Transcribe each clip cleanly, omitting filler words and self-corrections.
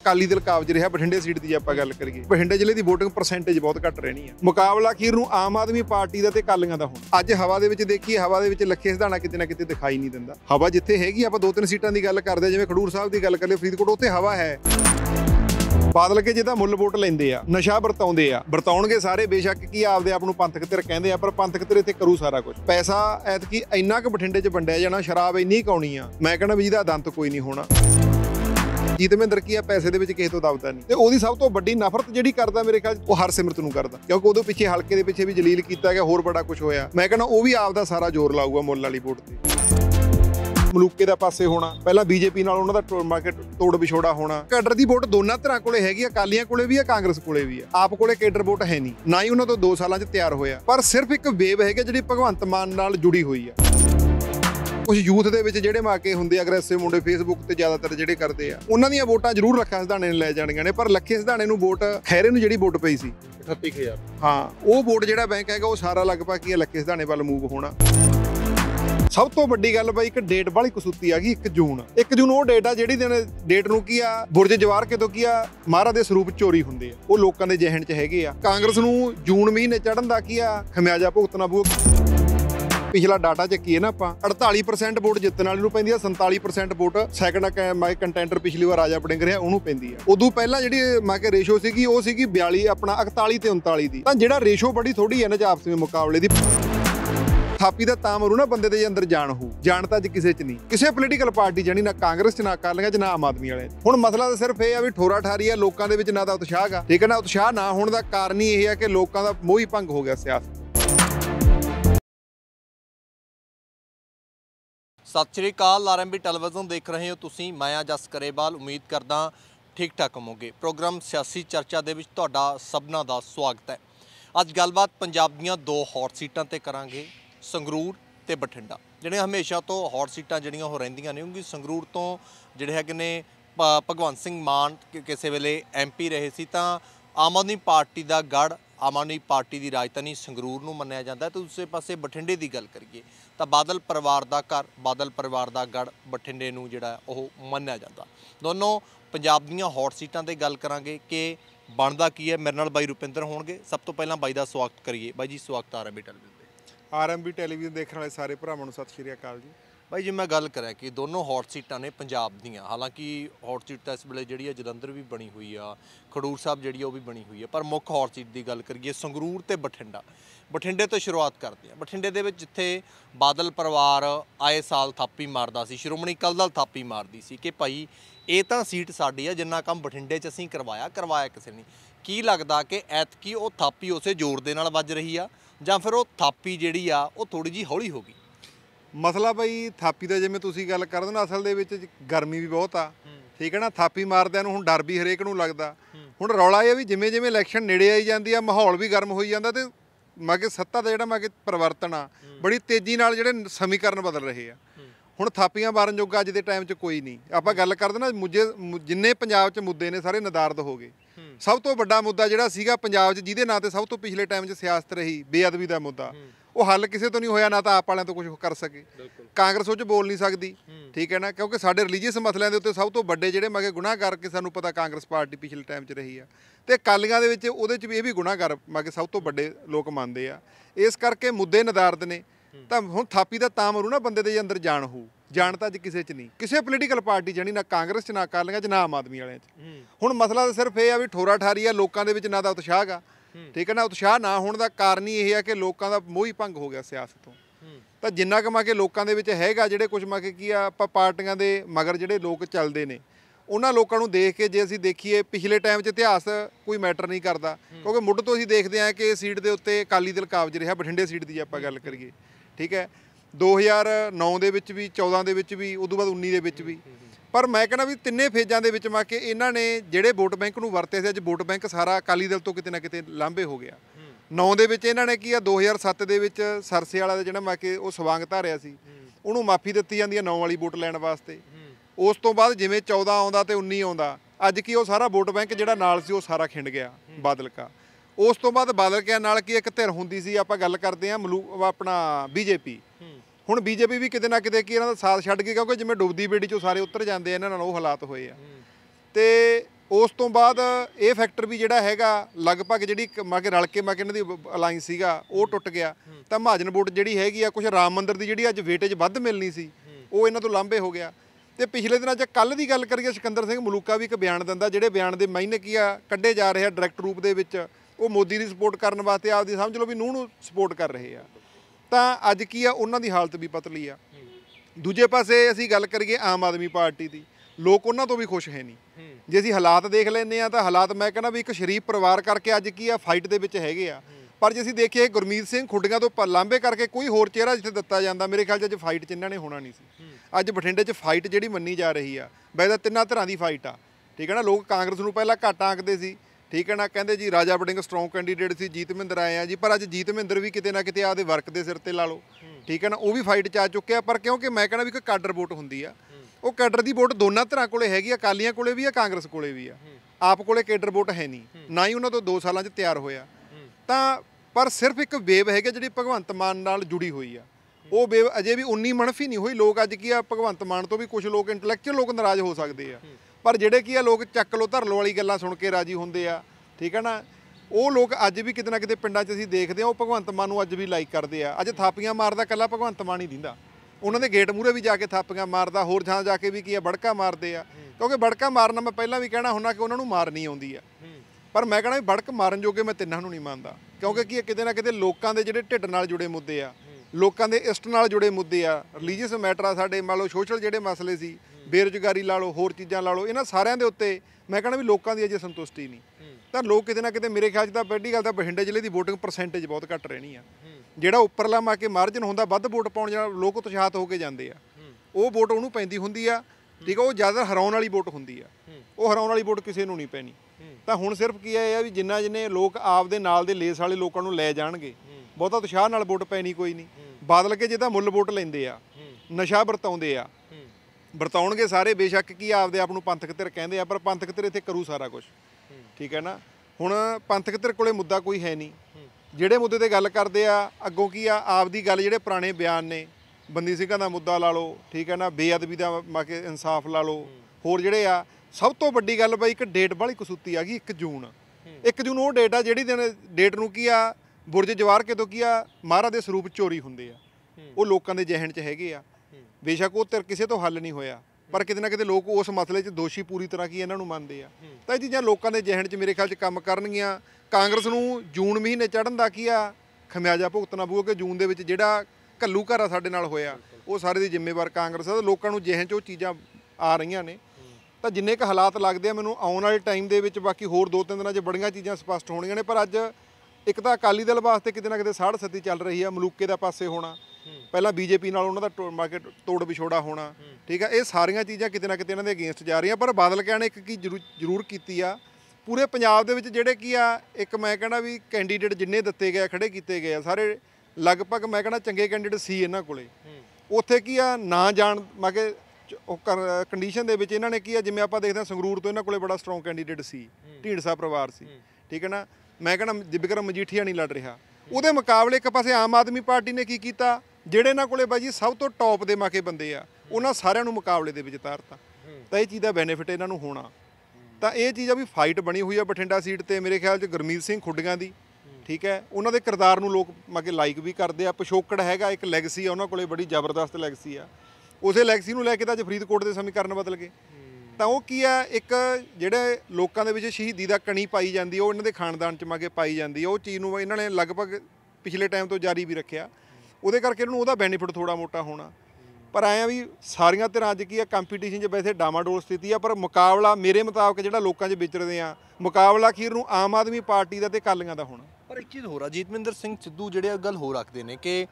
ਅਕਾਲੀ ਦਲ ਕਾਬਜ ਰਿਹਾ ਬਠਿੰਡੇ ਸੀਟ ਦੀ ਜੇ ਆਪਾਂ ਗੱਲ ਕਰੀਏ। ਬਠਿੰਡੇ ਜ਼ਿਲ੍ਹੇ ਦੀ VOTING ਪਰਸੈਂਟੇਜ ਬਹੁਤ ਘੱਟ ਰਹਿਣੀ ਆ। ਮੁਕਾਬਲਾ ਅਖੀਰ ਨੂੰ ਆਮ ਆਦਮੀ ਪਾਰਟੀ ਦਾ ਤੇ ਅਕਾਲੀਆਂ ਦਾ ਹੋਣਾ। ਅੱਜ ਹਵਾ ਦੇ ਵਿੱਚ ਦੇਖੀਏ, ਹਵਾ ਦੇ ਵਿੱਚ ਲੱਖੇ ਸਿਧਾਣਾ ਕਿਤੇ ਨਾ ਕਿਤੇ ਦਿਖਾਈ ਨਹੀਂ ਦਿੰਦਾ। ਹਵਾ ਜਿੱਥੇ ਹੈਗੀ ਆਪਾਂ 2-3 ਸੀਟਾਂ ਦੀ ਗੱਲ ਕਰਦੇ, ਜਿਵੇਂ ਖਡੂਰ ਸਾਹਿਬ ਦੀ ਗੱਲ ਕਰੀਏ, ਫਰੀਦਕੋਟ, ਉੱਥੇ ਹਵਾ ਹੈ। ਬਾਦਲ ਕੇ ਜਿਹਦਾ ਮੁੱਲ ਵੋਟ ਲੈਂਦੇ ਆ, ਨਸ਼ਾ ਵਰਤਾਉਣਗੇ ਸਾਰੇ, ਬੇਸ਼ੱਕ ਕੀ ਆਪਦੇ ਆਪ ਨੂੰ ਪੰਥਕ ਧਿਰ ਕਹਿੰਦੇ ਆ, ਪਰ ਪੰਥਕ ਧਿਰ ਇੱਥੇ ਕਰੂ ਸਾਰਾ ਕੁਝ। ਪੈਸਾ ਐਤਕੀ ਇੰਨਾ ਕੁ ਬਠਿੰਡੇ 'ਚ ਵੰਡਿਆ ਜਾਣਾ, ਸ਼ਰਾਬ ਇੰਨੀ ਕਾਉਣੀ ਆ, ਮੈਂ ਕਹਿੰਦਾ ਵੀ ਜਿਹਦਾ ਦੰਤ ਕੋਈ ਨਹੀਂ ਹੋਣਾ। ਜੀਤਮਿੰਦਰ ਕੀ ਆ, ਪੈਸੇ ਦੇ ਵਿੱਚ ਕਿਸੇ ਤੋਂ ਦਬਦਾ ਨਹੀਂ, ਤੇ ਉਹਦੀ ਸਭ ਤੋਂ ਵੱਡੀ ਨਫ਼ਰਤ ਜਿਹੜੀ ਕਰਦਾ ਮੇਰੇ ਖਿਆਲ ਉਹ ਹਰਸਿਮਰਤ ਨੂੰ ਕਰਦਾ, ਕਿਉਂਕਿ ਉਹਦੇ ਪਿੱਛੇ ਹਲਕੇ ਦੇ ਪਿੱਛੇ ਵੀ ਜਲੀਲ ਕੀਤਾ ਗਿਆ, ਹੋਰ ਬੜਾ ਕੁਝ ਹੋਇਆ। ਮੈਂ ਕਹਿੰਦਾ ਉਹ ਵੀ ਆਪਦਾ ਸਾਰਾ ਜ਼ੋਰ ਲਾਊਗਾ ਮੁੱਲ ਵਾਲੀ ਵੋਟ ਤੇ। ਮਲੂਕੇ ਦਾ ਪਾਸੇ ਹੋਣਾ, ਪਹਿਲਾਂ ਬੀਜੇਪੀ ਨਾਲ ਉਹਨਾਂ ਦਾ ਮਾਰਕੀਟ ਤੋੜ ਵਿਛੋੜਾ ਹੋਣਾ। ਕੇਡਰ ਦੀ ਵੋਟ ਦੋਨਾਂ ਧਿਰਾਂ ਕੋਲੇ ਹੈਗੀ ਆ, ਅਕਾਲੀਆਂ ਕੋਲੇ ਵੀ ਆ, ਕਾਂਗਰਸ ਕੋਲੇ ਵੀ ਆ। ਆਪ ਕੋਲੇ ਕੇਡਰ ਵੋਟ ਹੈ ਨਹੀਂ, ਨਾ ਹੀ ਉਹਨਾਂ ਤੋਂ 2 ਸਾਲਾਂ 'ਚ ਤਿਆਰ ਹੋਇਆ। ਪਰ ਸਿਰਫ ਇੱਕ ਵੇਵ ਹੈਗੀ ਜਿਹੜੀ ਭਗਵੰਤ ਮਾਨ ਨਾਲ ਜੁੜੀ ਹੋਈ ਆ। ਕੁਝ ਯੂਥ ਦੇ ਵਿੱਚ ਜਿਹੜੇ ਮਾਕੇ ਹੁੰਦੇ ਅਗਰੈਸਿਵ ਮੁੰਡੇ, ਫੇਸਬੁੱਕ ਤੇ ਜ਼ਿਆਦਾਤਰ ਜਿਹੜੇ ਕਰਦੇ ਆ, ਉਹਨਾਂ ਦੀਆਂ ਵੋਟਾਂ ਜ਼ਰੂਰ ਲੱਖਾ ਸਿਧਾਣੇ ਨੇ ਲੈ ਜਾਣੀਆਂ ਨੇ। ਪਰ ਲੱਖੇ ਸਿਧਾਣੇ ਨੂੰ ਵੋਟ, ਖੈਰੇ ਨੂੰ ਜਿਹੜੀ ਵੋਟ ਪਈ ਸੀ 38000, ਹਾਂ, ਉਹ ਵੋਟ ਜਿਹੜਾ ਬੈਂਕ ਹੈਗਾ ਉਹ ਸਾਰਾ ਲਗਭਗ ਕੀ ਲੱਖੇ ਸਿਧਾਣੇ ਵੱਲ ਮੂਵ ਹੋਣਾ। ਸਭ ਤੋਂ ਵੱਡੀ ਗੱਲ ਬਾਈ, ਇੱਕ ਡੇਟ ਵਾਲੀ ਕਸੂਤੀ ਆ ਗਈ 1 ਜੂਨ। 1 ਜੂਨ ਉਹ ਡੇਟ ਆ ਜਿਹੜੀ ਡੇਟ ਨੂੰ ਕੀ ਆ, ਬੁਰਜ ਜਵਾਰ ਕੇ ਤੋਂ ਕੀ ਆ, ਮਹਾਰਾਜ ਦੇ ਸਰੂਪ ਚੋਰੀ ਹੁੰਦੇ ਆ, ਉਹ ਲੋਕਾਂ ਦੇ ਜ਼ਿਹਨ 'ਚ ਹੈਗੇ ਆ। ਕਾਂਗਰਸ ਨੂੰ ਜੂਨ ਮਹੀਨੇ ਚੜ੍ਹਨ ਦਾ ਕੀ ਆ, ਖਮਿਆਜਾ ਭੁਗਤਣਾ ਪਊ। ਪਿਛਲਾ ਡਾਟਾ ਚੱਕੀਏ ਨਾ ਆਪਾਂ, 48% ਵੋਟ ਜਿੱਤਣ ਵਾਲੇ ਨੂੰ ਪੈਂਦੀ ਆ, 47% ਵੋਟ ਸੈਕੰਡ ਕੰਟੈਂਡਰ ਪਿਛਲੀ ਵਾਰ ਰਾਜਾ ਵੜਿੰਗ ਰਿਹਾ ਉਹਨੂੰ ਪੈਂਦੀ ਆ। ਉਦੋਂ ਪਹਿਲਾਂ ਜਿਹੜੀ ਮਾਕੇ ਰੇਸ਼ੋ ਸੀਗੀ ਉਹ ਸੀਗੀ 42 ਆਪਣਾ 41 ਤੇ 39 ਦੀ। ਤਾਂ ਜਿਹੜਾ ਰੇਸ਼ੋ ਬੜੀ ਥੋੜੀ ਹੈ ਨਾ ਆਪਸ ਵਿੱਚ ਮੁਕਾਬਲੇ ਦੀ। ਥਾਪੀ ਦਾ ਤਾਂ ਮਰੂ ਨਾ ਬੰਦੇ ਦੇ ਅੰਦਰ ਜਾਨ ਹੋਊ, ਜਾਣ ਤਾਂ ਅੱਜ ਕਿਸੇ 'ਚ ਨਹੀਂ, ਕਿਸੇ ਪੋਲੀਟੀਕਲ ਪਾਰਟੀ ਜਾਣੀ, ਨਾ ਕਾਂਗਰਸ 'ਚ, ਨਾ ਅਕਾਲੀਆਂ 'ਚ, ਨਾ ਆਮ ਆਦਮੀ ਵਾਲਿਆਂ 'ਚ। ਹੁਣ ਮਸਲਾ ਤਾਂ ਸਿਰਫ ਇਹ ਆ ਵੀ ਠੋਰਾ ਠਾਰੀ ਆ, ਲੋਕਾਂ ਦੇ ਵਿੱਚ ਨਾ ਤਾਂ ਉਤਸ਼ਾਹ ਗਾ, ਠੀਕ ਹੈ ਨਾ। ਉਤਸ਼ਾਹ ਨਾ ਹੋਣ ਦਾ ਕਾਰਨ ਹੀ ਇਹ ਆ ਕਿ ਲੋਕਾਂ ਦਾ ਮੋਹ ਹੀ ਭੰਗ ਹੋ ਗਿਆ ਸਿਆਸਤ। ਸਤਿ ਸ਼੍ਰੀ ਅਕਾਲ, ਆਰਐਮਬੀ ਟੈਲੀਵਿਜ਼ਨ ਦੇਖ ਰਹੇ ਹੋ ਤੁਸੀਂ। ਮੈਂ ਆ ਜਸ ਕਰੇਵਾਲ, ਉਮੀਦ ਕਰਦਾ ਠੀਕ ਠਾਕ ਹੋਵੋਗੇ। ਪ੍ਰੋਗਰਾਮ ਸਿਆਸੀ ਚਰਚਾ ਦੇ ਵਿੱਚ ਤੁਹਾਡਾ ਸਭਨਾਂ ਦਾ ਸਵਾਗਤ ਹੈ। ਅੱਜ ਗੱਲਬਾਤ ਪੰਜਾਬ ਦੀਆਂ 2 ਹੌਟ ਸੀਟਾਂ ਤੇ ਕਰਾਂਗੇ, ਸੰਗਰੂਰ ਤੇ ਬਠਿੰਡਾ। ਜਿਹੜੀਆਂ ਹਮੇਸ਼ਾ ਤੋਂ ਹੌਟ ਸੀਟਾਂ ਜਿਹੜੀਆਂ ਉਹ ਰਹਿੰਦੀਆਂ ਨੇ, ਕਿਉਂਕਿ ਸੰਗਰੂਰ ਤੋਂ ਜਿਹੜੇ ਹੈਗੇ ਨੇ ਭਗਵੰਤ ਸਿੰਘ ਮਾਨ ਕਿਸੇ ਵੇਲੇ MP ਰਹੇ ਸੀ, ਤਾਂ ਆਮ ਆਦਮੀ ਪਾਰਟੀ ਦਾ ਗੜ੍ਹ, ਆਮ ਆਦਮੀ ਪਾਰਟੀ ਦੀ ਰਾਜਧਾਨੀ ਸੰਗਰੂਰ ਨੂੰ ਮੰਨਿਆ ਜਾਂਦਾ ਹੈ। ਤੇ ਦੂਸਰੇ ਪਾਸੇ ਬਠਿੰਡੇ ਦੀ ਗੱਲ ਕਰੀਏ ਤਾਂ ਬਾਦਲ ਪਰਿਵਾਰ ਦਾ ਘਰ, ਬਾਦਲ ਪਰਿਵਾਰ ਦਾ ਗੜ੍ਹ ਬਠਿੰਡੇ ਨੂੰ ਜਿਹੜਾ ਉਹ ਮੰਨਿਆ ਜਾਂਦਾ। ਦੋਨੋਂ ਪੰਜਾਬ ਦੀਆਂ ਹੌਟ ਸੀਟਾਂ ਤੇ ਗੱਲ ਕਰਾਂਗੇ ਕਿ ਬਣਦਾ ਕੀ ਹੈ। ਮੇਰੇ ਨਾਲ ਬਾਈ ਰੁਪਿੰਦਰ ਹੋਣਗੇ। ਸਭ ਤੋਂ ਪਹਿਲਾਂ ਬਾਈ ਦਾ ਸਵਾਗਤ ਕਰੀਏ। ਬਾਈ ਜੀ ਸਵਾਗਤ ਆਰਐਮਬੀ ਟੈਲੀਵਿਜ਼ਨ ਤੇ। ਆਰਐਮਬੀ ਟੈਲੀਵਿਜ਼ਨ ਦੇਖਣ ਵਾਲੇ ਸਾਰੇ ਭਰਾਵਾਂ ਨੂੰ ਸਤਿ ਸ਼੍ਰੀ ਅਕਾਲ ਜੀ। ਬਾਈ ਜੀ ਮੈਂ ਗੱਲ ਕਰਾਂ ਕਿ ਦੋਨੋਂ ਹੌਟ ਸੀਟਾਂ ਨੇ ਪੰਜਾਬ ਦੀਆਂ, ਹਾਲਾਂਕਿ ਹੌਟ ਸੀਟ ਤਾਂ ਇਸ ਵੇਲੇ ਜਿਹੜੀ ਹੈ ਜਲੰਧਰ ਵੀ ਬਣੀ ਹੋਈ ਆ, ਖਡੂਰ ਸਾਹਿਬ ਜਿਹੜੀ ਉਹ ਵੀ ਬਣੀ ਹੋਈ ਹੈ, ਪਰ ਮੁੱਖ ਹੌਟ ਸੀਟ ਦੀ ਗੱਲ ਕਰੀਏ ਸੰਗਰੂਰ ਤੇ ਬਠਿੰਡਾ। ਬਠਿੰਡੇ ਤੋਂ ਸ਼ੁਰੂਆਤ ਕਰਦੇ ਹਾਂ। ਬਠਿੰਡੇ ਦੇ ਵਿੱਚ ਜਿੱਥੇ ਬਾਦਲ ਪਰਿਵਾਰ ਆਏ ਸਾਲ ਥਾਪੀ ਮਾਰਦਾ ਸੀ, ਸ਼੍ਰੋਮਣੀ ਅਕਾਲੀ ਦਲ ਥਾਪੀ ਮਾਰਦੀ ਸੀ ਕਿ ਭਾਈ ਇਹ ਤਾਂ ਸੀਟ ਸਾਡੀ ਆ, ਜਿੰਨਾ ਕੰਮ ਬਠਿੰਡੇ 'ਚ ਅਸੀਂ ਕਰਵਾਇਆ ਕਿਸੇ ਨੇ। ਕੀ ਲੱਗਦਾ ਕਿ ਐਤਕੀ ਉਹ ਥਾਪੀ ਉਸੇ ਜ਼ੋਰ ਦੇ ਨਾਲ ਵੱਜ ਰਹੀ ਆ, ਜਾਂ ਫਿਰ ਉਹ ਥਾਪੀ ਜਿਹੜੀ ਆ ਉਹ ਥੋੜੀ ਜਿਹੀ ਹੌਲੀ ਹੋ ਗਈ? ਮਸਲਾ ਬਾਈ ਥਾਪੀ ਦਾ, ਜਿਵੇਂ ਤੁਸੀਂ ਗੱਲ ਕਰਦੇ ਹੋ ਨਾ, ਅਸਲ ਦੇ ਵਿੱਚ ਗਰਮੀ ਵੀ ਬਹੁਤ ਆ, ਠੀਕ ਹੈ ਨਾ। ਥਾਪੀ ਮਾਰਦਿਆਂ ਨੂੰ ਹੁਣ ਡਰ ਵੀ ਹਰੇਕ ਨੂੰ ਲੱਗਦਾ। ਹੁਣ ਰੌਲਾ ਇਹ ਵੀ ਜਿਵੇਂ ਜਿਵੇਂ ਇਲੈਕਸ਼ਨ ਨੇੜੇ ਆਈ ਜਾਂਦੀ ਆ, ਮਾਹੌਲ ਵੀ ਗਰਮ ਹੋਈ ਜਾਂਦਾ, ਤੇ ਮਾਗੇ ਸੱਤਾ ਦਾ ਜਿਹੜਾ ਪਰਿਵਰਤਨ ਆ, ਬੜੀ ਤੇਜ਼ੀ ਨਾਲ ਜਿਹੜੇ ਸਮੀਕਰਨ ਬਦਲ ਰਹੇ ਆ। ਹੁਣ ਥਾਪੀਆਂ ਮਾਰਨ ਜੋਗਾ ਅੱਜ ਦੇ ਟਾਈਮ 'ਚ ਕੋਈ ਨਹੀਂ। ਆਪਾਂ ਗੱਲ ਕਰਦੇ ਨਾ, ਜਿੰਨੇ ਪੰਜਾਬ 'ਚ ਮੁੱਦੇ ਨੇ ਸਾਰੇ ਨਦਾਰਦ ਹੋ ਗਏ। ਸਭ ਤੋਂ ਵੱਡਾ ਮੁੱਦਾ ਜਿਹੜਾ ਸੀਗਾ ਪੰਜਾਬ 'ਚ, ਜਿਹਦੇ ਨਾਂ ਤੇ ਸਭ ਤੋਂ ਪਿਛਲੇ ਟਾਈਮ 'ਚ ਸਿਆਸਤ ਰਹੀ, ਬੇਅਦਬੀ ਦਾ ਮੁੱਦਾ, ਉਹ ਹੱਲ ਕਿਸੇ ਤੋਂ ਨਹੀਂ ਹੋਇਆ, ਨਾ ਤਾਂ ਆਪ ਵਾਲਿਆਂ ਤੋਂ ਕੁਝ ਕਰ ਸਕੇ। ਕਾਂਗਰਸ ਉਹ 'ਚ ਬੋਲ ਨਹੀਂ ਸਕਦੀ, ਠੀਕ ਹੈ ਨਾ, ਕਿਉਂਕਿ ਸਾਡੇ ਰਿਲੀਜੀਅਸ ਮਸਲਿਆਂ ਦੇ ਉੱਤੇ ਸਭ ਤੋਂ ਵੱਡੇ ਜਿਹੜੇ ਗੁਨਾਹ ਕਰਕੇ ਸਾਨੂੰ ਪਤਾ ਕਾਂਗਰਸ ਪਾਰਟੀ ਪਿਛਲੇ ਟਾਈਮ 'ਚ ਰਹੀ ਆ, ਤੇ ਅਕਾਲੀਆਂ ਦੇ ਵਿੱਚ ਉਹਦੇ 'ਚ ਵੀ ਇਹ ਵੀ ਗੁਨਾਹਗਰ ਸਭ ਤੋਂ ਵੱਡੇ ਲੋਕ ਮੰਨਦੇ ਆ। ਇਸ ਕਰਕੇ ਮੁੱਦੇ ਨਦਾਰਦ ਨੇ। ਤਾਂ ਹੁਣ ਥਾਪੀ ਦਾ ਤਾਂ ਮਰੂ ਨਾ ਬੰਦੇ ਦੇ ਅੰਦਰ ਜਾਨ ਹੋਊ, ਜਾਣ ਤਾਂ ਅੱਜ ਕਿਸੇ 'ਚ ਨਹੀਂ, ਕਿਸੇ ਪੋਲੀਟੀਕਲ ਪਾਰਟੀ ਜਾਣੀ, ਨਾ ਕਾਂਗਰਸ 'ਚ, ਨਾ ਅਕਾਲੀਆਂ 'ਚ, ਨਾ ਆਮ ਆਦਮੀ ਵਾਲਿਆਂ 'ਚ। ਹੁਣ ਮਸਲਾ ਤਾਂ ਸਿਰਫ ਇਹ ਆ ਵੀ ਠੋਰਾ ਠਾਰੀ ਆ, ਲੋਕਾਂ ਦੇ ਵਿੱਚ ਨਾ ਤਾਂ ਉਤਸ਼ਾਹ ਗਾ, ਠੀਕ ਹੈ ਨਾ। ਉਤਸ਼ਾਹ ਨਾ ਹੋਣ ਦਾ ਕਾਰਨ ਹੀ ਇਹ ਆ ਕਿ ਲੋਕਾਂ ਦਾ ਮੋਹ ਹੀ ਭੰਗ ਹੋ ਗਿਆ ਸਿਆਸਤ ਤੋਂ। ਤਾਂ ਜਿੰਨਾ ਕੁ ਲੋਕਾਂ ਦੇ ਵਿੱਚ ਹੈਗਾ, ਜਿਹੜੇ ਕੁਝ ਕੀ ਆ, ਆਪਾਂ ਪਾਰਟੀਆਂ ਦੇ ਮਗਰ ਜਿਹੜੇ ਲੋਕ ਚੱਲਦੇ ਨੇ, ਉਹਨਾਂ ਲੋਕਾਂ ਨੂੰ ਦੇਖ ਕੇ ਜੇ ਅਸੀਂ ਦੇਖੀਏ, ਪਿਛਲੇ ਟਾਈਮ 'ਚ ਇਤਿਹਾਸ ਕੋਈ ਮੈਟਰ ਨਹੀਂ ਕਰਦਾ, ਕਿਉਂਕਿ ਮੁੱਢ ਤੋਂ ਅਸੀਂ ਦੇਖਦੇ ਹਾਂ ਕਿ ਸੀਟ ਦੇ ਉੱਤੇ ਅਕਾਲੀ ਦਲ ਕਾਬਜ ਰਿਹਾ, ਬਠਿੰਡੇ ਸੀਟ ਦੀ ਆਪਾਂ ਗੱਲ ਕਰੀਏ, ਠੀਕ ਹੈ। 2009 ਦੇ ਵਿੱਚ ਵੀ, 14 ਦੇ ਵਿੱਚ ਵੀ, ਉਦੋਂ ਬਾਅਦ 19 ਦੇ ਵਿੱਚ ਵੀ। ਪਰ ਮੈਂ ਕਹਿੰਦਾ ਵੀ ਤਿੰਨੇ ਫੇਜ਼ਾਂ ਦੇ ਵਿੱਚ ਇਹਨਾਂ ਨੇ ਜਿਹੜੇ ਵੋਟ ਬੈਂਕ ਨੂੰ ਵਰਤੇ ਸੀ, ਅੱਜ ਵੋਟ ਬੈਂਕ ਸਾਰਾ ਅਕਾਲੀ ਦਲ ਤੋਂ ਕਿਤੇ ਨਾ ਕਿਤੇ ਲਾਂਭੇ ਹੋ ਗਿਆ। 9 ਦੇ ਵਿੱਚ ਇਹਨਾਂ ਨੇ ਕੀ ਆ, 2007 ਦੇ ਵਿੱਚ ਸਰਸੇ ਵਾਲਾ ਦਾ ਜਿਹੜਾ ਉਹ ਸਵਾਂਗ ਧਾਰਿਆ ਸੀ, ਉਹਨੂੰ ਮਾਫੀ ਦਿੱਤੀ ਜਾਂਦੀ ਹੈ 9 ਵਾਲੀ ਵੋਟ ਲੈਣ ਵਾਸਤੇ। ਉਸ ਤੋਂ ਬਾਅਦ ਜਿਵੇਂ 14 ਆਉਂਦਾ ਤੇ 19 ਆਉਂਦਾ, ਅੱਜ ਕੀ ਉਹ ਸਾਰਾ ਵੋਟ ਬੈਂਕ ਜਿਹੜਾ ਨਾਲ ਸੀ ਉਹ ਸਾਰਾ ਖਿੰਡ ਗਿਆ ਬਾਦਲ ਕਾ। ਉਸ ਤੋਂ ਬਾਅਦ ਬਾਦਲ ਕਿਆ ਨਾਲ ਕੀ ਇੱਕ ਧਿਰ ਹੁੰਦੀ ਸੀ, ਆਪਾਂ ਗੱਲ ਕਰਦੇ ਹਾਂ ਆਪਣਾ BJP। ਹੁਣ BJP ਵੀ ਕਿਤੇ ਨਾ ਕਿਤੇ ਕੀ ਇਹਨਾਂ ਦਾ ਸਾਥ ਛੱਡ ਕੇ, ਕਿਉਂਕਿ ਜਿਵੇਂ ਡੁੱਬਦੀ ਬੇੜੀ 'ਚੋਂ ਸਾਰੇ ਉੱਤਰ ਜਾਂਦੇ ਆ, ਇਹਨਾਂ ਨਾਲ ਉਹ ਹਾਲਾਤ ਹੋਏ ਆ। ਤੇ ਉਸ ਤੋਂ ਬਾਅਦ ਇਹ ਫੈਕਟਰ ਵੀ ਜਿਹੜਾ ਹੈਗਾ ਲਗਭਗ ਜਿਹੜੀ ਰਲ ਕੇ ਇਹਨਾਂ ਦੀ ਅਲਾਈਅੰਸ ਸੀਗਾ ਉਹ ਟੁੱਟ ਗਿਆ। ਤਾਂ ਮਹਾਜਨ ਵੋਟ ਜਿਹੜੀ ਹੈਗੀ ਆ ਕੁਝ ਰਾਮ ਮੰਦਿਰ ਦੀ ਜਿਹੜੀ ਅੱਜ ਵੇਟੇਜ ਵੱਧ ਮਿਲਣੀ ਸੀ ਉਹ ਇਹਨਾਂ ਤੋਂ ਲਾਂਭੇ ਹੋ ਗਿਆ। ਤੇ ਪਿਛਲੇ ਦਿਨਾਂ 'ਚ ਕੱਲ੍ਹ ਦੀ ਗੱਲ ਕਰੀਏ, ਸਿਕੰਦਰ ਸਿੰਘ ਮਲੂਕਾ ਵੀ ਇੱਕ ਬਿਆਨ ਦਿੰਦਾ, ਜਿਹੜੇ ਬਿਆਨ ਦੇ ਮਾਇਨੇ ਕੀ ਆ ਕੱਢੇ ਜਾ ਰਹੇ ਆ ਡਾਇਰੈਕਟ ਰੂਪ ਦੇ ਵਿੱਚ, ਉਹ ਮੋਦੀ ਦੀ ਸਪੋਰਟ ਕਰਨ ਵਾਸਤੇ ਆਪਦੀ ਸਮਝ ਲਓ ਵੀ ਨੂੰ ਸਪੋਰਟ ਕਰ ਰਹੇ ਆ। ਤਾਂ ਅੱਜ ਕੀ ਆ ਉਹਨਾਂ ਦੀ ਹਾਲਤ ਵੀ ਪਤਲੀ ਆ। ਦੂਜੇ ਪਾਸੇ ਅਸੀਂ ਗੱਲ ਕਰੀਏ ਆਮ ਆਦਮੀ ਪਾਰਟੀ ਦੀ, ਲੋਕ ਉਹਨਾਂ ਤੋਂ ਵੀ ਖੁਸ਼ ਹੈ ਨਹੀਂ। ਜੇ ਅਸੀਂ ਹਾਲਾਤ ਦੇਖ ਲੈਂਦੇ ਆ ਤਾਂ ਹਾਲਾਤ ਮੈਂ ਕਹਿੰਦਾ ਵੀ ਇੱਕ ਸ਼ਰੀਫ ਪਰਿਵਾਰ ਕਰਕੇ ਅੱਜ ਕੀ ਆ ਫਾਈਟ ਦੇ ਵਿੱਚ ਹੈਗੇ ਆ। ਪਰ ਜੇ ਅਸੀਂ ਦੇਖੀਏ ਗੁਰਮੀਤ ਸਿੰਘ ਖੁੱਡੀਆਂ ਤੋਂ ਲਾਂਭੇ ਕਰਕੇ ਕੋਈ ਹੋਰ ਚਿਹਰਾ ਜਿੱਥੇ ਦਿੱਤਾ ਜਾਂਦਾ, ਮੇਰੇ ਖਿਆਲ 'ਚ ਅੱਜ ਫਾਈਟ 'ਚ ਇਹਨਾਂ ਨੇ ਹੋਣਾ ਨਹੀਂ ਸੀ। ਅੱਜ ਬਠਿੰਡੇ 'ਚ ਫਾਈਟ ਜਿਹੜੀ ਮੰਨੀ ਜਾ ਰਹੀ ਆ ਵੈਸੇ ਤਿੰਨਾਂ ਧਿਰਾਂ ਦੀ ਫਾਈਟ ਆ, ਠੀਕ ਹੈ ਨਾ। ਲੋਕ ਕਾਂਗਰਸ ਨੂੰ ਪਹਿਲਾਂ ਘੱਟ ਆਂਕਦੇ ਸੀ, ਠੀਕ ਹੈ ਨਾ, ਕਹਿੰਦੇ ਜੀ ਰਾਜਾ ਵੜਿੰਗ ਸਟਰੋਂਗ ਕੈਂਡੀਡੇਟ ਸੀ, ਜੀਤ ਮਹਿੰਦਰ ਆਏ ਆ ਜੀ। ਪਰ ਅੱਜ ਜੀਤ ਮਹਿੰਦਰ ਵੀ ਕਿਤੇ ਨਾ ਕਿਤੇ ਆਪਦੇ ਵਰਕ ਦੇ ਸਿਰ ਤੇ ਲਾ ਲਓ, ਠੀਕ ਹੈ ਨਾ, ਉਹ ਵੀ ਫਾਈਟ 'ਚ ਆ ਚੁੱਕਿਆ। ਪਰ ਕਿਉਂਕਿ ਮੈਂ ਕਹਿੰਦਾ ਵੀ ਕੋਈ ਕਾਡਰ ਵੋਟ ਹੁੰਦੀ ਆ, ਉਹ ਕੈਡਰ ਦੀ ਵੋਟ ਦੋਨਾਂ ਧਿਰਾਂ ਕੋਲੇ ਹੈਗੀ ਆ, ਅਕਾਲੀਆਂ ਕੋਲੇ ਵੀ ਆ, ਕਾਂਗਰਸ ਕੋਲੇ ਵੀ ਆ। ਆਪ ਕੋਲੇ ਕੈਡਰ ਵੋਟ ਹੈ ਨਹੀਂ, ਨਾ ਹੀ ਉਹਨਾਂ ਤੋਂ 2 ਸਾਲਾਂ 'ਚ ਤਿਆਰ ਹੋਇਆ। ਤਾਂ ਪਰ ਸਿਰਫ ਇੱਕ ਵੇਵ ਹੈਗੀ ਜਿਹੜੀ ਭਗਵੰਤ ਮਾਨ ਨਾਲ ਜੁੜੀ ਹੋਈ ਆ, ਉਹ ਵੇਵ ਅਜੇ ਵੀ ਉਨੀ ਮਨਫੀ ਨਹੀਂ ਹੋਈ। ਲੋਕ ਅੱਜ ਕੀ ਆ ਭਗਵੰਤ ਮਾਨ ਤੋਂ ਵੀ ਕੁਝ ਲੋਕ ਇੰਟੈਲੈਕਚੁਅਲ ਲੋਕ ਨਾਰਾਜ਼ ਹੋ ਸਕਦੇ ਆ, ਪਰ ਜਿਹੜੇ ਕੀ ਆ ਲੋਕ ਚੱਕ ਲੋ ਧਰ ਲੋ ਵਾਲੀ ਗੱਲਾਂ ਸੁਣ ਕੇ ਰਾਜੀ ਹੁੰਦੇ ਆ, ਠੀਕ ਹੈ ਨਾ, ਉਹ ਲੋਕ ਅੱਜ ਵੀ ਕਿਤੇ ਨਾ ਕਿਤੇ ਪਿੰਡਾਂ 'ਚ ਅਸੀਂ ਦੇਖਦੇ ਆ ਉਹ ਭਗਵੰਤ ਮਾਨ ਨੂੰ ਅੱਜ ਵੀ ਲਾਈਕ ਕਰਦੇ ਆ। ਅੱਜ ਥਾਪੀਆਂ ਮਾਰਦਾ ਇਕੱਲਾ ਭਗਵੰਤ ਮਾਨ ਹੀ ਦਿੰਦਾ, ਉਹਨਾਂ ਦੇ ਗੇਟ ਮੂਹਰੇ ਵੀ ਜਾ ਕੇ ਥਾਪੀਆਂ ਮਾਰਦਾ, ਹੋਰ ਥਾਂ ਜਾ ਕੇ ਵੀ ਕੀ ਆ ਬੜਕਾ ਮਾਰਦੇ ਆ। ਕਿਉਂਕਿ ਬੜਕਾ ਮਾਰਨਾ ਮੈਂ ਪਹਿਲਾਂ ਵੀ ਕਹਿਣਾ ਹੁੰਦਾ ਕਿ ਉਹਨਾਂ ਨੂੰ ਮਾਰਨੀ ਆਉਂਦੀ ਆ, ਪਰ ਮੈਂ ਕਹਿਣਾ ਵੀ ਬੜਕ ਮਾਰਨ ਜੋਗੇ ਮੈਂ ਤਿੰਨਾਂ ਨੂੰ ਨਹੀਂ ਮੰਨਦਾ। ਕਿਉਂਕਿ ਕੀ ਕਿਤੇ ਨਾ ਕਿਤੇ ਲੋਕਾਂ ਦੇ ਜਿਹੜੇ ਢਿੱਡ ਨਾਲ ਜੁੜੇ ਮੁੱਦੇ ਆ, ਲੋਕਾਂ ਦੇ ਇਸ਼ਟ ਨਾਲ ਜੁੜੇ ਮੁੱਦੇ ਆ, ਰਿਲੀਜੀਅਸ ਮੈਟਰ ਆ ਸਾਡੇ, ਮੰਨ ਲਓ ਸੋਸ਼ਲ ਜਿਹੜੇ ਮਸਲੇ ਸੀ, ਬੇਰੁਜ਼ਗਾਰੀ ਲਾ ਲਓ, ਹੋਰ ਚੀਜ਼ਾਂ ਲਾ ਲਓ, ਇਹਨਾਂ ਸਾਰਿਆਂ ਦੇ ਉੱਤੇ ਮੈਂ ਕਹਿਣਾ ਵੀ ਲੋਕਾਂ ਦੀ ਅਜੇ ਸੰਤੁਸ਼ਟੀ ਨਹੀਂ। ਤਾਂ ਲੋਕ ਕਿਤੇ ਨਾ ਕਿਤੇ ਮੇਰੇ ਖਿਆਲ 'ਚ ਤਾਂ ਪਹਿਲੀ ਗੱਲ ਤਾਂ ਬਠਿੰਡੇ ਜ਼ਿਲ੍ਹੇ ਦੀ ਵੋਟਿੰਗ ਪਰਸੈਂਟੇਜ ਬਹੁਤ ਘੱਟ ਰਹਿਣੀ ਆ। ਜਿਹੜਾ ਉੱਪਰਲਾ ਮਾ ਕੇ ਮਾਰਜਨ ਹੁੰਦਾ ਵੱਧ ਵੋਟ ਪਾਉਣ ਜਾਂ ਲੋਕ ਉਤਸ਼ਾਹਤ ਹੋ ਕੇ ਜਾਂਦੇ ਆ, ਉਹ ਵੋਟ ਉਹਨੂੰ ਪੈਂਦੀ ਹੁੰਦੀ ਆ, ਠੀਕ ਆ। ਉਹ ਜ਼ਿਆਦਾ ਹਰਾਉਣ ਵਾਲੀ ਵੋਟ ਹੁੰਦੀ ਆ, ਉਹ ਹਰਾਉਣ ਵਾਲੀ ਵੋਟ ਕਿਸੇ ਨੂੰ ਨਹੀਂ ਪੈਣੀ। ਤਾਂ ਹੁਣ ਸਿਰਫ ਕੀ ਹੈ ਵੀ ਜਿੰਨੇ ਲੋਕ ਆਪਦੇ ਨਾਲ ਦੇ ਲੇਸ ਵਾਲੇ ਲੋਕਾਂ ਨੂੰ ਲੈ ਜਾਣਗੇ, ਬਹੁਤਾ ਉਤਸ਼ਾਹ ਨਾਲ ਵੋਟ ਪੈਣੀ ਕੋਈ ਨਹੀਂ। ਬਾਦਲ ਕੇ ਜੇ ਤਾਂ ਮੁੱਲ ਵੋਟ ਲੈਂਦੇ ਆ, ਨਸ਼ਾ ਵਰਤਾਉਂਦੇ ਆ, ਵਰਤਾਉਣਗੇ ਸਾਰੇ, ਬੇਸ਼ੱਕ ਕੀ ਆਪਦੇ ਆਪ ਨੂੰ ਪੰਥਕ ਧਿਰ ਕਹਿੰਦੇ ਆ, ਪਰ ਪੰਥਕ ਧਿਰ ਇੱਥੇ ਕਰੂ ਸਾਰਾ ਕੁਝ, ਠੀਕ ਹੈ ਨਾ। ਹੁਣ ਪੰਥਕ ਧਿਰ ਕੋਲੇ ਮੁੱਦਾ ਕੋਈ ਹੈ ਨਹੀਂ, ਜਿਹੜੇ ਮੁੱਦੇ ਤੇ ਗੱਲ ਕਰਦੇ ਆ ਅੱਗੋਂ ਕੀ ਆ ਆਪਦੀ ਗੱਲ, ਜਿਹੜੇ ਪੁਰਾਣੇ ਬਿਆਨ ਨੇ, ਬੰਦੀ ਸਿੰਘਾਂ ਦਾ ਮੁੱਦਾ ਲਾ ਲਓ, ਠੀਕ ਹੈ ਨਾ, ਬੇਅਦਬੀ ਦਾ ਮਾਕੇ ਇਨਸਾਫ ਲਾ ਲਓ, ਹੋਰ ਜਿਹੜੇ ਆ। ਸਭ ਤੋਂ ਵੱਡੀ ਗੱਲ ਬਾਈ ਇੱਕ ਡੇਟ ਵਾਲੀ ਕਸੂਤੀ ਆ ਗਈ 1 ਜੂਨ। 1 ਜੂਨ ਉਹ ਡੇਟ ਆ ਜਿਹੜੀ ਡੇਟ ਨੂੰ ਕੀ ਆ ਬੁਰਜ ਜਵਾਰ ਕੇ ਤੋਂ ਕੀ ਆ ਮਹਾਰਾਜ ਦੇ ਸਰੂਪ ਚੋਰੀ ਹੁੰਦੇ ਆ, ਉਹ ਲੋਕਾਂ ਦੇ ਜ਼ਿਹਨ 'ਚ ਹੈਗੇ ਆ। ਬੇਸ਼ੱਕ ਉਹ ਧਿਰ ਕਿਸੇ ਤੋਂ ਹੱਲ ਨਹੀਂ ਹੋਇਆ, ਪਰ ਕਿਤੇ ਨਾ ਕਿਤੇ ਲੋਕ ਉਸ ਮਸਲੇ 'ਚ ਦੋਸ਼ੀ ਪੂਰੀ ਤਰ੍ਹਾਂ ਕੀ ਇਹਨਾਂ ਨੂੰ ਮੰਨਦੇ ਆ। ਤਾਂ ਇਹ ਚੀਜ਼ਾਂ ਲੋਕਾਂ ਦੇ ਜ਼ਿਹਨ 'ਚ ਮੇਰੇ ਖਿਆਲ 'ਚ ਕੰਮ ਕਰਨਗੀਆਂ। ਕਾਂਗਰਸ ਨੂੰ ਜੂਨ ਮਹੀਨੇ ਚੜ੍ਹਨ ਦਾ ਕੀ ਆ ਖਮਿਆਜਾ ਭੁਗਤਣਾ ਪਊਗਾ ਕਿ ਜੂਨ ਦੇ ਵਿੱਚ ਜਿਹੜਾ ਘੱਲੂ ਘਾਰਾ ਸਾਡੇ ਨਾਲ ਹੋਇਆ ਉਹ ਸਾਰੇ ਦੀ ਜ਼ਿੰਮੇਵਾਰ ਕਾਂਗਰਸ ਆ। ਲੋਕਾਂ ਨੂੰ ਜ਼ਿਹਨ 'ਚ ਉਹ ਚੀਜ਼ਾਂ ਆ ਰਹੀਆਂ ਨੇ। ਤਾਂ ਜਿੰਨੇ ਕੁ ਹਾਲਾਤ ਲੱਗਦੇ ਆ ਮੈਨੂੰ ਆਉਣ ਵਾਲੇ ਟਾਈਮ ਦੇ ਵਿੱਚ, ਬਾਕੀ ਹੋਰ 2-3 ਦਿਨਾਂ 'ਚ ਬੜੀਆਂ ਚੀਜ਼ਾਂ ਸਪਸ਼ਟ ਹੋਣੀਆਂ ਨੇ। ਪਰ ਅੱਜ ਇੱਕ ਤਾਂ ਅਕਾਲੀ ਦਲ ਵਾਸਤੇ ਕਿਤੇ ਨਾ ਕਿਤੇ ਸਾੜ ਸੱਤੀ ਚੱਲ ਰਹੀ ਆ, ਮਲੂਕੇ ਦਾ ਪਾਸੇ ਹੋਣਾ, ਪਹਿਲਾਂ ਬੀਜੇਪੀ ਨਾਲ ਉਹਨਾਂ ਦਾ ਮਾਰਕੀਟ ਤੋੜ ਵਿਛੋੜਾ ਹੋਣਾ, ਠੀਕ ਆ। ਇਹ ਸਾਰੀਆਂ ਚੀਜ਼ਾਂ ਕਿਤੇ ਨਾ ਕਿਤੇ ਇਹਨਾਂ ਦੇ ਅਗੇਂਸਟ ਜਾ ਰਹੀਆਂ। ਪਰ ਬਾਦਲ ਕਹਿਣ ਇੱਕ ਕੀ ਜ਼ਰੂਰ ਕੀਤੀ ਆ, ਪੂਰੇ ਪੰਜਾਬ ਦੇ ਵਿੱਚ ਜਿਹੜੇ ਕੀ ਆ ਇੱਕ ਮੈਂ ਕਹਿੰਦਾ ਵੀ ਕੈਂਡੀਡੇਟ ਜਿੰਨੇ ਦਿੱਤੇ ਗਏ ਖੜੇ ਕੀਤੇ ਗਏ ਆ ਸਾਰੇ ਲਗਭਗ ਮੈਂ ਕਹਿੰਦਾ ਚੰਗੇ ਕੈਂਡੀਡੇਟ ਸੀ ਇਹਨਾਂ ਕੋਲੇ। ਉੱਥੇ ਕੀ ਆ ਨਾ ਜਾਣ ਮਾਕੇ ਉਹ ਕੰਡੀਸ਼ਨ ਦੇ ਵਿੱਚ ਇਹਨਾਂ ਨੇ ਕੀ ਆ, ਜਿਵੇਂ ਆਪਾਂ ਦੇਖਦੇ ਹਾਂ ਸੰਗਰੂਰ ਤੋਂ ਇਹਨਾਂ ਕੋਲੇ ਬੜਾ ਸਟਰੋਂਗ ਕੈਂਡੀਡੇਟ ਸੀ, ਢੀਂਡਸਾ ਪਰਿਵਾਰ ਸੀ, ਠੀਕ ਹੈ ਨਾ। ਮੈਂ ਕਹਿੰਦਾ ਦਿਬਕਰਮ ਮਜੀਠੀਆ ਨਹੀਂ ਲੜ ਰਿਹਾ, ਉਹਦੇ ਮੁਕਾਬਲੇ ਇੱਕ ਪਾਸੇ ਆਮ ਆਦਮੀ ਪਾਰਟੀ ਨੇ ਕੀ ਕੀਤਾ, ਜਿਹੜੇ ਇਹਨਾਂ ਕੋਲੇ ਬਾਈ ਜੀ ਸਭ ਤੋਂ ਟੌਪ ਦੇ ਮਾਕੇ ਬੰਦੇ ਆ, ਉਹਨਾਂ ਸਾਰਿਆਂ ਨੂੰ ਮੁਕਾਬਲੇ ਦੇ ਵਿੱਚ ਤਾਰਤਾ। ਤਾਂ ਇਹ ਚੀਜ਼ ਦਾ ਬੈਨੀਫਿਟ ਇਹਨਾਂ ਨੂੰ ਹੋਣਾ। ਤਾਂ ਇਹ ਚੀਜ਼ ਆ ਵੀ ਫਾਈਟ ਬਣੀ ਹੋਈ ਆ ਬਠਿੰਡਾ ਸੀਟ ਤੇ ਮੇਰੇ ਖਿਆਲ 'ਚ ਗੁਰਮੀਤ ਸਿੰਘ ਖੁੱਡੀਆਂ ਦੀ, ਠੀਕ ਹੈ। ਉਹਨਾਂ ਦੇ ਕਿਰਦਾਰ ਨੂੰ ਲੋਕ ਮਾਕੇ ਲਾਈਕ ਵੀ ਕਰਦੇ ਆ। ਪਿਛੋਕੜ ਹੈਗਾ, ਇੱਕ ਲੈਗਸੀ ਆ ਉਹਨਾਂ ਕੋਲੇ, ਬੜੀ ਜ਼ਬਰਦਸਤ ਲੈਗਸੀ ਆ। ਉਸੇ ਲੈਗਸੀ ਨੂੰ ਲੈ ਕੇ ਤਾਂ ਅੱਜ ਫਰੀਦਕੋਟ ਦੇ ਸਮੀਕਰਨ ਬਦਲ ਗਏ। ਤਾਂ ਉਹ ਕੀ ਆ ਇੱਕ ਜਿਹੜੇ ਲੋਕਾਂ ਦੇ ਵਿੱਚ ਸ਼ਹੀਦੀ ਦਾ ਕਣੀ ਪਾਈ ਜਾਂਦੀ ਆ, ਉਹ ਇਹਨਾਂ ਦੇ ਖਾਨਦਾਨ 'ਚ ਮਾਗੇ ਪਾਈ ਜਾਂਦੀ ਆ। ਉਹ ਚੀਜ਼ ਨੂੰ ਇਹਨਾਂ ਨੇ ਲਗਭਗ ਪਿਛਲੇ ਟਾਈਮ ਤੋਂ ਜਾਰੀ ਵੀ ਰੱਖਿਆ, ਉਹਦੇ ਕਰਕੇ ਇਹਨਾਂ ਨੂੰ ਉਹਦਾ ਬੈਨੀਫਿਟ ਥੋੜ੍ਹਾ ਮੋਟਾ ਹੋਣਾ। ਪਰ ਐਂ ਵੀ ਸਾਰੀਆਂ ਧਿਰਾਂ ਅੱਜ ਕੀ ਆ ਕੰਪੀਟੀਸ਼ਨ 'ਚ ਵੈਸੇ ਡਾਮਾਡੋਲ ਸਥਿਤੀ ਆ, ਪਰ ਮੁਕਾਬਲਾ ਮੇਰੇ ਮੁਤਾਬਕ ਜਿਹੜਾ ਲੋਕਾਂ 'ਚ ਵਿਚਰਦੇ ਆ, ਮੁਕਾਬਲਾ ਅਖੀਰ ਨੂੰ ਆਮ ਆਦਮੀ ਪਾਰਟੀ ਦਾ ਤੇ ਅਕਾਲੀਆਂ ਦਾ ਹੋਣਾ। ਪਰ ਇੱਕ ਚੀਜ਼ ਹੋਰ ਆ, ਜੀਤਮਿੰਦਰ ਸਿੰਘ ਸਿੱਧੂ ਜਿਹੜੇ ਗੱਲ ਹੋਰ ਰੱਖਦੇ ਨੇ ਕਿ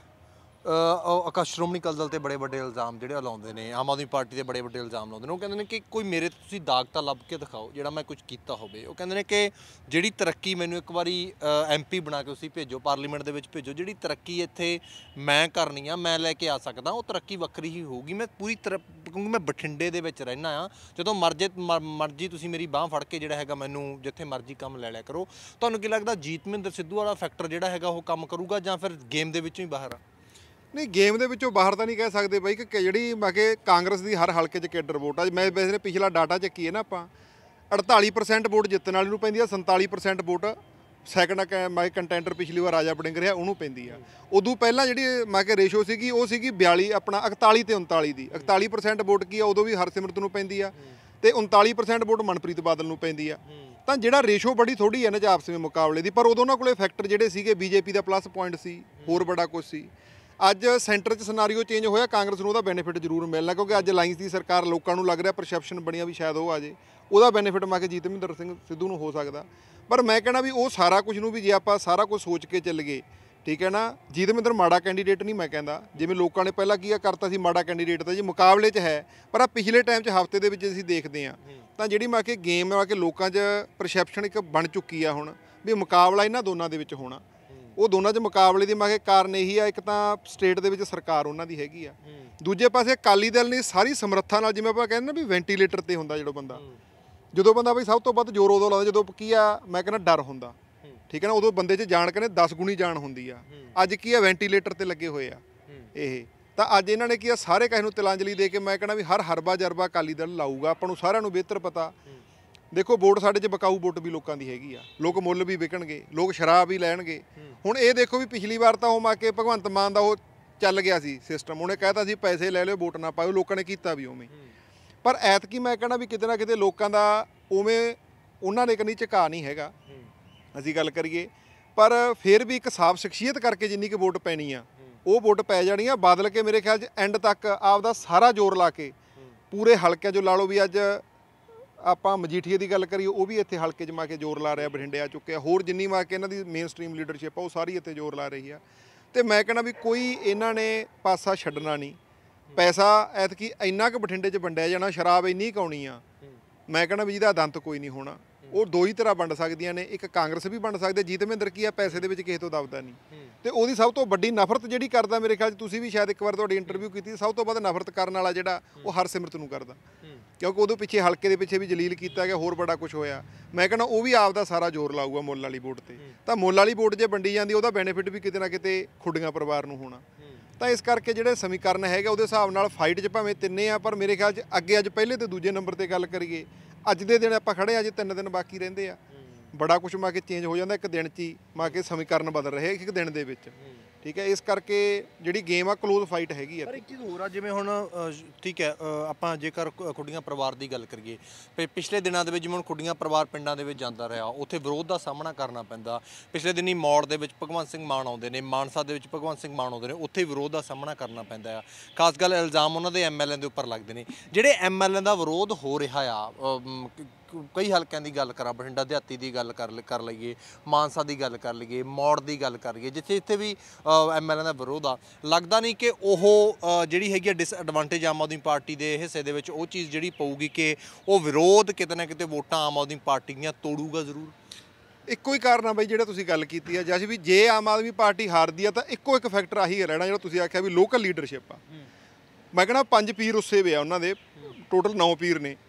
ਸ਼੍ਰੋਮਣੀ ਅਕਾਲੀ ਦਲ ਤੇ ਬੜੇ ਵੱਡੇ ਇਲਜ਼ਾਮ ਜਿਹੜੇ ਲਾਉਂਦੇ ਨੇ, ਆਮ ਆਦਮੀ ਪਾਰਟੀ ਦੇ ਬੜੇ ਵੱਡੇ ਇਲਜ਼ਾਮ ਲਾਉਂਦੇ ਨੇ। ਉਹ ਕਹਿੰਦੇ ਨੇ ਕਿ ਕੋਈ ਮੇਰੇ ਤੁਸੀਂ ਦਾਗ ਤਾਂ ਲੱਭ ਕੇ ਦਿਖਾਓ ਜਿਹੜਾ ਮੈਂ ਕੁਝ ਕੀਤਾ ਹੋਵੇ। ਉਹ ਕਹਿੰਦੇ ਨੇ ਕਿ ਜਿਹੜੀ ਤਰੱਕੀ ਮੈਨੂੰ ਇੱਕ ਵਾਰੀ MP ਬਣਾ ਕੇ ਤੁਸੀਂ ਭੇਜੋ, ਪਾਰਲੀਮੈਂਟ ਦੇ ਵਿੱਚ ਭੇਜੋ, ਜਿਹੜੀ ਤਰੱਕੀ ਇੱਥੇ ਮੈਂ ਕਰਨੀ ਆ, ਮੈਂ ਲੈ ਕੇ ਆ ਸਕਦਾ, ਉਹ ਤਰੱਕੀ ਵੱਖਰੀ ਹੀ ਹੋਊਗੀ। ਮੈਂ ਪੂਰੀ ਕਿਉਂਕਿ ਮੈਂ ਬਠਿੰਡੇ ਦੇ ਵਿੱਚ ਰਹਿਣਾ ਆ, ਜਦੋਂ ਮਰਜ਼ੀ ਤੁਸੀਂ ਮੇਰੀ ਬਾਂਹ ਫੜ ਕੇ ਜਿਹੜਾ ਹੈਗਾ ਮੈਨੂੰ ਜਿੱਥੇ ਮਰਜ਼ੀ ਕੰਮ ਲੈ ਲਿਆ ਕਰੋ। ਤੁਹਾਨੂੰ ਕੀ ਲੱਗਦਾ ਜੀਤਮਿੰਦਰ ਸਿੱਧੂ ਵਾਲਾ ਫੈਕਟਰ ਜਿਹੜਾ ਹੈਗਾ ਉਹ ਕੰਮ ਕਰੂਗਾ ਜਾਂ ਫਿਰ ਗੇਮ ਦੇ ਵਿੱਚੋਂ ਹੀ ਬਾਹਰ ਆ? ਨਹੀਂ, ਗੇਮ ਦੇ ਵਿੱਚੋਂ ਬਾਹਰ ਤਾਂ ਨਹੀਂ ਕਹਿ ਸਕਦੇ ਬਾਈ, ਕਿ ਜਿਹੜੀ ਮੈਂ ਕਿ ਕਾਂਗਰਸ ਦੀ ਹਰ ਹਲਕੇ 'ਚ ਕੇਡਰ ਵੋਟ ਆ। ਮੈਂ ਵੈਸੇ ਪਿਛਲਾ ਡਾਟਾ ਚੱਕੀਏ ਨਾ ਆਪਾਂ, 48% ਵੋਟ ਜਿੱਤਣ ਵਾਲੇ ਨੂੰ ਪੈਂਦੀ ਆ, 47% ਵੋਟ ਸੈਕੰਡ ਮੈਂ ਕੰਟੈਂਡਰ ਪਿਛਲੀ ਵਾਰ ਰਾਜਾ ਵੜਿੰਗ ਰਿਹਾ ਉਹਨੂੰ ਪੈਂਦੀ ਆ। ਉਦੋਂ ਪਹਿਲਾਂ ਜਿਹੜੀ ਮੈਂ ਕਿ ਰੇਸ਼ੋ ਸੀਗੀ ਉਹ ਸੀਗੀ 42 ਆਪਣਾ 41 ਤੇ 39 ਦੀ। 41% ਵੋਟ ਕੀ ਆ ਉਦੋਂ ਵੀ ਹਰਸਿਮਰਤ ਨੂੰ ਪੈਂਦੀ ਆ ਤੇ 39% ਵੋਟ ਮਨਪ੍ਰੀਤ ਬਾਦਲ ਨੂੰ ਪੈਂਦੀ ਆ। ਤਾਂ ਜਿਹੜਾ ਰੇਸ਼ੋ ਬੜੀ ਥੋੜੀ ਹੈ ਨਾ ਆਪਸ ਵਿੱਚ ਮੁਕਾਬਲੇ ਦੀ, ਪਰ ਉਦੋਂ ਉਹਨਾਂ ਕੋਲੇ ਫੈਕਟਰ ਜਿਹੜੇ ਸੀਗੇ ਬੀਜੇਪੀ ਦਾ ਪਲੱਸ ਪੁਆਇੰਟ ਸੀ, ਹੋਰ ਬੜਾ ਕੁਝ ਸੀ। ਅੱਜ ਸੈਂਟਰ 'ਚ ਸਿਨਾਰੀਓ ਚੇਂਜ ਹੋਇਆ, ਕਾਂਗਰਸ ਨੂੰ ਉਹਦਾ ਬੈਨੀਫਿਟ ਜ਼ਰੂਰ ਮਿਲਣਾ ਕਿਉਂਕਿ ਅੱਜ ਅਲਾਈਅੰਸ ਦੀ ਸਰਕਾਰ, ਲੋਕਾਂ ਨੂੰ ਲੱਗ ਰਿਹਾ ਪਰਸੈਪਸ਼ਨ ਬਣੀਆਂ ਵੀ ਸ਼ਾਇਦ ਉਹ ਆ ਜੇ, ਉਹਦਾ ਬੈਨੀਫਿਟ ਮੈਂ ਕਿ ਜੀਤਮਿੰਦਰ ਸਿੰਘ ਸਿੱਧੂ ਨੂੰ ਹੋ ਸਕਦਾ। ਪਰ ਮੈਂ ਕਹਿਣਾ ਵੀ ਉਹ ਸਾਰਾ ਕੁਝ ਨੂੰ ਵੀ ਜੇ ਆਪਾਂ ਸਾਰਾ ਕੁਝ ਸੋਚ ਕੇ ਚੱਲ ਗਏ, ਠੀਕ ਹੈ ਨਾ, ਜੀਤਮਿੰਦਰ ਮਾੜਾ ਕੈਂਡੀਡੇਟ ਨਹੀਂ ਮੈਂ ਕਹਿੰਦਾ, ਜਿਵੇਂ ਲੋਕਾਂ ਨੇ ਪਹਿਲਾਂ ਕੀ ਕਰਤਾ ਸੀ ਮਾੜਾ ਕੈਂਡੀਡੇਟ ਤਾਂ ਜੀ ਮੁਕਾਬਲੇ 'ਚ ਹੈ, ਪਰ ਆ ਪਿਛਲੇ ਟਾਈਮ 'ਚ ਹਫ਼ਤੇ ਦੇ ਵਿੱਚ ਅਸੀਂ ਦੇਖਦੇ ਹਾਂ ਤਾਂ ਜਿਹੜੀ ਮੈਂ ਕਿ ਗੇਮ ਆ ਕਿ ਲੋਕਾਂ 'ਚ ਪਰਸੈਪਸ਼ਨ ਇੱਕ ਬਣ ਚੁੱਕੀ ਆ ਹੁਣ ਵੀ ਮੁਕਾਬਲਾ ਇਹਨਾਂ ਦੋਨਾਂ ਦੇ ਵਿੱਚ ਹੋਣਾ। ਉਹ ਦੋਨਾਂ 'ਚ ਮੁਕਾਬਲੇ ਦੀ ਮੈਂ ਕਿ ਕਾਰਨ ਇਹੀ ਆ, ਇੱਕ ਤਾਂ ਸਟੇਟ ਦੇ ਵਿੱਚ ਸਰਕਾਰ ਉਹਨਾਂ ਦੀ ਹੈਗੀ ਆ, ਦੂਜੇ ਪਾਸੇ ਅਕਾਲੀ ਦਲ ਨੇ ਸਾਰੀ ਸਮਰੱਥਾ ਨਾਲ, ਜਿਵੇਂ ਆਪਾਂ ਕਹਿੰਦੇ ਨਾ ਵੀ ਵੈਂਟੀਲੇਟਰ ਤੇ ਹੁੰਦਾ ਜਦੋਂ ਬੰਦਾ ਬਈ ਸਭ ਤੋਂ ਵੱਧ ਜ਼ੋਰ ਉਦੋਂ ਲਾਉਂਦਾ ਜਦੋਂ ਕੀ ਆ ਮੈਂ ਕਹਿੰਦਾ ਡਰ ਹੁੰਦਾ, ਠੀਕ ਹੈ ਨਾ, ਉਦੋਂ ਬੰਦੇ 'ਚ ਜਾਣ ਕਹਿੰਦੇ 10 ਗੁਣੀ ਜਾਨ ਹੁੰਦੀ ਆ। ਅੱਜ ਕੀ ਆ ਵੈਂਟੀਲੇਟਰ ਤੇ ਲੱਗੇ ਹੋਏ ਆ ਇਹ, ਤਾਂ ਅੱਜ ਇਹਨਾਂ ਨੇ ਕੀ ਆ ਸਾਰੇ ਕਿਸੇ ਨੂੰ ਤਿਲਾਂਜਲੀ ਦੇ ਕੇ ਮੈਂ ਕਹਿੰਦਾ ਵੀ ਹਰ ਹਰਬਾ ਜਰਬਾ ਅਕਾਲੀ ਦਲ ਲਾਊਗਾ। ਆਪਾਂ ਨੂੰ ਸਾਰਿਆਂ ਨੂੰ ਬਿਹਤਰ ਪਤਾ, ਦੇਖੋ ਵੋਟ ਸਾਡੇ 'ਚ ਬਕਾਊ ਵੋਟ ਵੀ ਲੋਕਾਂ ਦੀ ਹੈਗੀ ਆ, ਲੋਕ ਮੁੱਲ ਵੀ ਵਿਕਣਗੇ, ਲੋਕ ਸ਼ਰਾਬ ਵੀ ਲੈਣਗੇ। ਹੁਣ ਇਹ ਦੇਖੋ ਵੀ ਪਿਛਲੀ ਵਾਰ ਤਾਂ ਉਹ ਕੇ ਭਗਵੰਤ ਮਾਨ ਦਾ ਉਹ ਚੱਲ ਗਿਆ ਸੀ ਸਿਸਟਮ, ਉਹਨੇ ਕਹਿਤਾ ਸੀ ਪੈਸੇ ਲੈ ਲਿਓ ਵੋਟ ਨਾ ਪਾਇਓ, ਲੋਕਾਂ ਨੇ ਕੀਤਾ ਵੀ ਉਵੇਂ। ਪਰ ਐਤਕੀ ਮੈਂ ਕਹਿਣਾ ਵੀ ਕਿਤੇ ਨਾ ਕਿਤੇ ਲੋਕਾਂ ਦਾ ਉਵੇਂ ਉਹਨਾਂ ਨੇ ਕਨੀ ਝੁਕਾ ਨਹੀਂ ਹੈਗਾ ਅਸੀਂ ਗੱਲ ਕਰੀਏ, ਪਰ ਫਿਰ ਵੀ ਇੱਕ ਸਾਫ਼ ਸ਼ਖਸੀਅਤ ਕਰਕੇ ਜਿੰਨੀ ਕਿ ਵੋਟ ਪੈਣੀ ਆ ਉਹ ਵੋਟ ਪੈ ਜਾਣੀ ਆ। ਬਾਦਲ ਕੇ ਮੇਰੇ ਖਿਆਲ 'ਚ ਐਂਡ ਤੱਕ ਆਪਦਾ ਸਾਰਾ ਜ਼ੋਰ ਲਾ ਕੇ ਪੂਰੇ ਹਲਕਿਆਂ 'ਚੋਂ ਲਾ ਲਓ ਵੀ ਅੱਜ ਆਪਾਂ ਮਜੀਠੀਏ ਦੀ ਗੱਲ ਕਰੀਏ ਉਹ ਵੀ ਇੱਥੇ ਹਲਕੇ 'ਚ ਮਾ ਕੇ ਜ਼ੋਰ ਲਾ ਰਿਹਾ, ਬਠਿੰਡੇ ਆ ਚੁੱਕਿਆ, ਹੋਰ ਜਿੰਨੀ ਮਾ ਕੇ ਇਹਨਾਂ ਦੀ ਮੇਨ ਸਟਰੀਮ ਲੀਡਰਸ਼ਿਪ ਆ ਉਹ ਸਾਰੀ ਇੱਥੇ ਜ਼ੋਰ ਲਾ ਰਹੀ ਆ। ਤੇ ਮੈਂ ਕਹਿੰਦਾ ਵੀ ਕੋਈ ਇਹਨਾਂ ਨੇ ਪਾਸਾ ਛੱਡਣਾ ਨਹੀਂ। ਪੈਸਾ ਐਤਕੀ ਇੰਨਾ ਕੁ ਬਠਿੰਡੇ 'ਚ ਵੰਡਿਆ ਜਾਣਾ, ਸ਼ਰਾਬ ਇੰਨੀ ਕਾਉਣੀ ਆ ਮੈਂ ਕਹਿੰਦਾ ਵੀ ਜਿਹਦਾ ਦੰਤ ਕੋਈ ਨਹੀਂ ਹੋਣਾ। ਉਹ ਦੋ ਹੀ ਤਰ੍ਹਾਂ ਵੰਡ ਸਕਦੀਆਂ ਨੇ, ਇੱਕ ਕਾਂਗਰਸ ਵੀ ਵੰਡ ਸਕਦੇ, ਜੀਤਮਿੰਦਰ ਕੀ ਆ ਪੈਸੇ ਦੇ ਵਿੱਚ ਕਿਸੇ ਤੋਂ ਦਬਦਾ ਨਹੀਂ, ਤੇ ਉਹਦੀ ਸਭ ਤੋਂ ਵੱਡੀ ਨਫ਼ਰਤ ਜਿਹੜੀ ਕਰਦਾ ਮੇਰੇ ਖਿਆਲ 'ਚ ਤੁਸੀਂ ਵੀ ਸ਼ਾਇਦ ਇੱਕ ਵਾਰ ਤੁਹਾਡੀ ਇੰਟਰਵਿਊ ਕੀਤੀ, ਸਭ ਤੋਂ ਵੱਧ ਨਫ਼ਰਤ ਕਰਨ ਵਾਲਾ ਜਿਹੜਾ ਉਹ ਹਰਸਿਮਰਤ ਨੂੰ ਕਰਦਾ, ਕਿਉਂਕਿ ਉਹਦੇ ਪਿੱਛੇ ਹਲਕੇ ਦੇ ਪਿੱਛੇ ਵੀ ਜਲੀਲ ਕੀਤਾ ਗਿਆ, ਹੋਰ ਬੜਾ ਕੁਝ ਹੋਇਆ। ਮੈਂ ਕਹਿੰਦਾ ਉਹ ਵੀ ਆਪਦਾ ਸਾਰਾ ਜ਼ੋਰ ਲਾਊਗਾ ਮੁੱਲ ਵਾਲੀ ਵੋਟ ਤੇ, ਤਾਂ ਮੁੱਲ ਵਾਲੀ ਵੋਟ ਜੇ ਵੰਡੀ ਜਾਂਦੀ ਉਹਦਾ ਬੈਨੀਫਿਟ ਵੀ ਕਿਤੇ ਨਾ ਕਿਤੇ ਖੁੱਡੀਆਂ ਪਰਿਵਾਰ ਨੂੰ ਹੋਣਾ। ਤਾਂ ਇਸ ਕਰਕੇ ਜਿਹੜੇ ਸਮੀਕਰਨ ਹੈਗਾ ਉਹਦੇ ਹਿਸਾਬ ਨਾਲ ਫਾਈਟ 'ਚ ਭਾਵੇਂ ਤਿੰਨੇ ਆ, ਪਰ ਮੇਰੇ ਖਿਆਲ 'ਚ ਅੱਗੇ ਅੱਜ ਪਹਿਲੇ ਤੇ ਦੂਜੇ ਨੰਬਰ ਤੇ ਗੱਲ ਕਰੀਏ, ਅੱਜ ਦੇ ਦਿਨ ਆਪਾਂ ਖੜੇ ਆ, ਅੱਜ 3 ਦਿਨ ਬਾਕੀ ਰਹਿੰਦੇ ਆ, ਬੜਾ ਕੁਝ ਮਾ ਕੇ ਚੇਂਜ ਹੋ ਜਾਂਦਾ ਇੱਕ ਦਿਨ 'ਚ ਹੀ, ਮਾ ਕੇ ਸਮੀਕਰਨ ਬਦਲ ਰਹੇ ਇੱਕ ਦਿਨ ਦੇ ਵਿੱਚ, ਠੀਕ ਹੈ। ਇਸ ਕਰਕੇ ਜਿਹੜੀ ਗੇਮ ਆ ਕਲੋਜ਼ ਫਾਈਟ ਹੈਗੀ ਆ। ਪਰ ਇੱਕ ਚੀਜ਼ ਹੋਰ ਆ, ਜਿਵੇਂ ਹੁਣ ਠੀਕ ਹੈ ਆਪਾਂ ਜੇਕਰ ਖੁੱਡੀਆਂ ਪਰਿਵਾਰ ਦੀ ਗੱਲ ਕਰੀਏ, ਪਿਛਲੇ ਦਿਨਾਂ ਦੇ ਵਿੱਚ ਜਿਵੇਂ ਹੁਣ ਖੁੱਡੀਆਂ ਪਰਿਵਾਰ ਪਿੰਡਾਂ ਦੇ ਵਿੱਚ ਜਾਂਦਾ ਰਿਹਾ, ਉੱਥੇ ਵਿਰੋਧ ਦਾ ਸਾਹਮਣਾ ਕਰਨਾ ਪੈਂਦਾ। ਪਿਛਲੇ ਦਿਨੀ ਮੌੜ ਦੇ ਵਿੱਚ ਭਗਵੰਤ ਸਿੰਘ ਮਾਨ ਆਉਂਦੇ ਨੇ, ਮਾਨਸਾ ਦੇ ਵਿੱਚ ਭਗਵੰਤ ਸਿੰਘ ਮਾਨ ਆਉਂਦੇ ਨੇ, ਉੱਥੇ ਵਿਰੋਧ ਦਾ ਸਾਹਮਣਾ ਕਰਨਾ ਪੈਂਦਾ ਆ। ਖਾਸ ਗੱਲ ਇਲਜ਼ਾਮ ਉਹਨਾਂ ਦੇ MLA ਦੇ ਉੱਪਰ ਲੱਗਦੇ ਨੇ। ਜਿਹੜੇ MLA ਦਾ ਵਿਰੋਧ ਹੋ ਰਿਹਾ ਆ, ਕਈ ਹਲਕਿਆਂ ਦੀ ਗੱਲ ਕਰਾਂ, ਬਠਿੰਡਾ ਦਿਹਾਤੀ ਦੀ ਗੱਲ ਕਰ ਲਈਏ, ਮਾਨਸਾ ਦੀ ਗੱਲ ਕਰ ਲਈਏ, ਮੌੜ ਦੀ ਗੱਲ ਕਰ ਲਈਏ, ਜਿੱਥੇ ਵੀ MLA ਦਾ ਵਿਰੋਧ ਆ, ਲੱਗਦਾ ਨਹੀਂ ਕਿ ਉਹ ਜਿਹੜੀ ਹੈਗੀ ਆ ਡਿਸਐਡਵਾਂਟੇਜ ਆਮ ਆਦਮੀ ਪਾਰਟੀ ਦੇ ਹਿੱਸੇ ਦੇ ਵਿੱਚ ਉਹ ਚੀਜ਼ ਜਿਹੜੀ ਪਊਗੀ ਕਿ ਉਹ ਵਿਰੋਧ ਕਿਤੇ ਨਾ ਕਿਤੇ ਵੋਟਾਂ ਆਮ ਆਦਮੀ ਪਾਰਟੀ ਦੀਆਂ ਤੋੜੂਗਾ ਜ਼ਰੂਰ। ਇੱਕੋ ਹੀ ਕਾਰਨ ਆ ਬਈ ਜਿਹੜਾ ਤੁਸੀਂ ਗੱਲ ਕੀਤੀ ਆ, ਜਦ ਵੀ ਜੇ ਆਮ ਆਦਮੀ ਪਾਰਟੀ ਹਾਰਦੀ ਆ ਤਾਂ ਇੱਕੋ ਇੱਕ ਫੈਕਟਰ ਆਹੀ ਰਹਿਣਾ ਜਿਹੜਾ ਤੁਸੀਂ ਆਖਿਆ ਵੀ ਲੋਕਲ ਲੀਡਰਸ਼ਿਪ ਆ। ਮੈਂ ਕਹਿੰਦਾ 5 ਪੀਰ ਉਸੇ ਵੇ ਆ ਉਹਨਾਂ ਦੇ, ਟੋਟਲ 9 ਪੀਰ ਨੇ।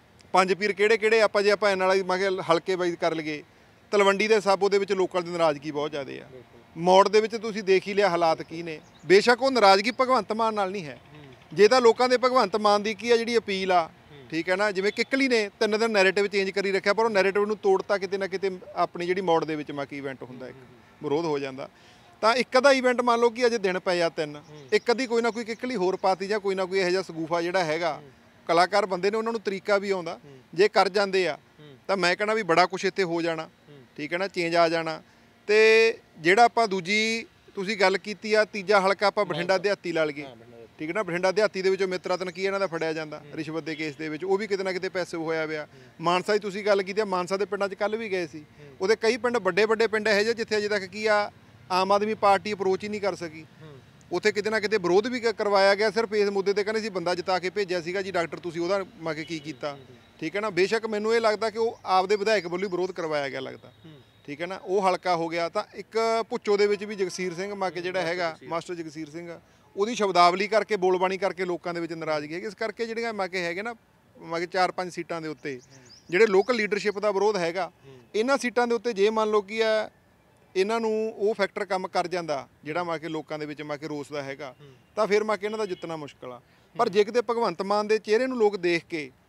5 ਪੀਰ ਕਿਹੜੇ ਆਪਾਂ ਜੇ ਆਪਾਂ ਇਹਨਾਂ ਵਾਲੀ ਮੈਂ ਕਿਹਾ ਹਲਕੇ ਵਾਈਜ਼ ਕਰ ਲਈਏ, ਤਲਵੰਡੀ ਦੇ ਸਾਬੋ ਦੇ ਵਿੱਚ ਲੋਕਾਂ ਦੀ ਨਾਰਾਜ਼ਗੀ ਬਹੁਤ ਜ਼ਿਆਦਾ ਆ। ਮੌੜ ਦੇ ਵਿੱਚ ਤੁਸੀਂ ਦੇਖ ਹੀ ਲਿਆ ਹਾਲਾਤ ਕੀ ਨੇ। ਬੇਸ਼ੱਕ ਉਹ ਨਾਰਾਜ਼ਗੀ ਭਗਵੰਤ ਮਾਨ ਨਾਲ ਨਹੀਂ ਹੈ, ਜੇ ਤਾਂ ਲੋਕਾਂ ਦੇ ਭਗਵੰਤ ਮਾਨ ਦੀ ਕੀ ਆ ਜਿਹੜੀ ਅਪੀਲ ਆ, ਠੀਕ ਹੈ ਨਾ, ਜਿਵੇਂ ਕਿੱਕਲੀ ਨੇ 3 ਦਿਨ ਨੈਰੇਟਿਵ ਚੇਂਜ ਕਰੀ ਰੱਖਿਆ, ਪਰ ਉਹ ਨੈਰੇਟਿਵ ਨੂੰ ਤੋੜਤਾ ਕਿਤੇ ਨਾ ਕਿਤੇ। ਆਪਣੀ ਜਿਹੜੀ ਮੌੜ ਦੇ ਵਿੱਚ ਮਾਕੀ ਇਵੈਂਟ ਹੁੰਦਾ, ਇੱਕ ਵਿਰੋਧ ਹੋ ਜਾਂਦਾ, ਤਾਂ ਇੱਕ ਅੱਧਾ ਇਵੈਂਟ ਮੰਨ ਲਓ ਕਿ ਅਜੇ ਦਿਨ ਪਏ ਆ 3, ਇੱਕ ਅੱਧੀ ਕੋਈ ਨਾ ਕੋਈ ਕਿੱਕਲੀ ਹੋਰ ਪਾਤੀ ਜਾਂ ਕੋਈ ਨਾ ਕੋਈ ਇਹੋ ਜਿਹਾ ਸਗੂਫਾ ਜਿਹੜਾ ਹੈਗਾ, ਕਲਾਕਾਰ ਬੰਦੇ ਨੇ ਉਹਨਾਂ ਨੂੰ ਤਰੀਕਾ ਵੀ ਆਉਂਦਾ, ਜੇ ਕਰ ਜਾਂਦੇ ਆ ਤਾਂ ਮੈਂ ਕਹਿਣਾ ਵੀ ਬੜਾ ਕੁਛ ਇੱਥੇ ਹੋ ਜਾਣਾ, ਠੀਕ ਹੈ ਨਾ, ਚੇਂਜ ਆ ਜਾਣਾ। ਤੇ ਜਿਹੜਾ ਆਪਾਂ ਦੂਜੀ ਤੁਸੀਂ ਗੱਲ ਕੀਤੀ ਆ, ਤੀਜਾ ਹਲਕਾ ਆਪਾਂ ਬਠਿੰਡਾ ਦਿਹਾਤੀ ਲਾ ਲਈਏ, ਠੀਕ ਹੈ ਨਾ, ਬਠਿੰਡਾ ਦਿਹਾਤੀ ਦੇ ਵਿੱਚੋਂ ਮਿੱਤਰ ਰਤਨ ਕੀ ਇਹਨਾਂ ਦਾ ਫੜਿਆ ਜਾਂਦਾ ਰਿਸ਼ਵਤ ਦੇ ਕੇਸ ਦੇ ਵਿੱਚ, ਉਹ ਵੀ ਕਿਤੇ ਨਾ ਕਿਤੇ ਪੈਸੇ ਹੋਇਆ ਪਿਆ। ਮਾਨਸਾ ਦੀ ਤੁਸੀਂ ਗੱਲ ਕੀਤੀ ਆ, ਮਾਨਸਾ ਦੇ ਪਿੰਡਾਂ 'ਚ ਕੱਲ੍ਹ ਵੀ ਗਏ ਸੀ, ਉਹਦੇ ਕਈ ਪਿੰਡ ਵੱਡੇ ਪਿੰਡ ਇਹੋ ਜਿਹੇ ਜਿੱਥੇ ਅਜੇ ਤੱਕ ਕੀ ਆ ਆਮ ਆਦਮੀ ਪਾਰਟੀ ਅਪਰੋਚ ਹੀ ਨਹੀਂ ਕਰ ਸਕੀ। ਉੱਥੇ ਕਿਤੇ ਨਾ ਕਿਤੇ ਵਿਰੋਧ ਵੀ ਕਰਵਾਇਆ ਗਿਆ, ਸਿਰਫ ਇਸ ਮੁੱਦੇ ਤੇ ਕਹਿੰਦੇ ਸੀ ਬੰਦਾ ਜਿਤਾ ਕੇ ਭੇਜਿਆ ਸੀਗਾ ਜੀ ਡਾਕਟਰ, ਤੁਸੀਂ ਉਹਦਾ ਮਾ ਕੇ ਕੀ ਕੀਤਾ, ਠੀਕ ਹੈ ਨਾ। ਬੇਸ਼ੱਕ ਮੈਨੂੰ ਇਹ ਲੱਗਦਾ ਕਿ ਉਹ ਆਪਦੇ ਵਿਧਾਇਕ ਵੱਲੋਂ ਵਿਰੋਧ ਕਰਵਾਇਆ ਗਿਆ ਲੱਗਦਾ, ਠੀਕ ਹੈ ਨਾ, ਉਹ ਹਲਕਾ ਹੋ ਗਿਆ। ਤਾਂ ਇੱਕ ਭੁੱਚੋ ਦੇ ਵਿੱਚ ਵੀ ਜਗਸੀਰ ਸਿੰਘ ਮਾ ਕੇ ਜਿਹੜਾ ਹੈਗਾ ਮਾਸਟਰ ਜਗਸੀਰ ਸਿੰਘ, ਉਹਦੀ ਸ਼ਬਦਾਵਲੀ ਕਰਕੇ ਬੋਲਬਾਣੀ ਕਰਕੇ ਲੋਕਾਂ ਦੇ ਵਿੱਚ ਨਾਰਾਜ਼ਗੀ ਹੈਗੀ। ਇਸ ਕਰਕੇ ਜਿਹੜੀਆਂ ਮਾ ਕੇ ਹੈਗੇ ਨਾ ਮਾ ਕੇ 4-5 ਸੀਟਾਂ ਦੇ ਉੱਤੇ ਜਿਹੜੇ ਲੋਕਲ ਲੀਡਰਸ਼ਿਪ ਦਾ ਵਿਰੋਧ ਹੈਗਾ, ਇਹਨਾਂ ਸੀਟਾਂ ਦੇ ਉੱਤੇ ਜੇ ਮੰਨ ਲਓ ਕੀ ਹੈ ਇਹਨਾਂ ਨੂੰ ਉਹ ਫੈਕਟਰ ਕੰਮ ਕਰ ਜਾਂਦਾ ਜਿਹੜਾ ਮਾ ਕੇ ਲੋਕਾਂ ਦੇ ਵਿੱਚ ਮਾ ਕੇ ਰੋਸ ਦਾ ਹੈਗਾ, ਤਾਂ ਫਿਰ ਮਾ ਕੇ ਇਹਨਾਂ ਦਾ ਜਿੱਤਣਾ ਮੁਸ਼ਕਲ ਆ। ਪਰ ਜੇ ਕਿਤੇ ਭਗਵੰਤ ਮਾਨ ਦੇ ਚਿਹਰੇ ਨੂੰ ਲੋਕ ਦੇਖ ਕੇ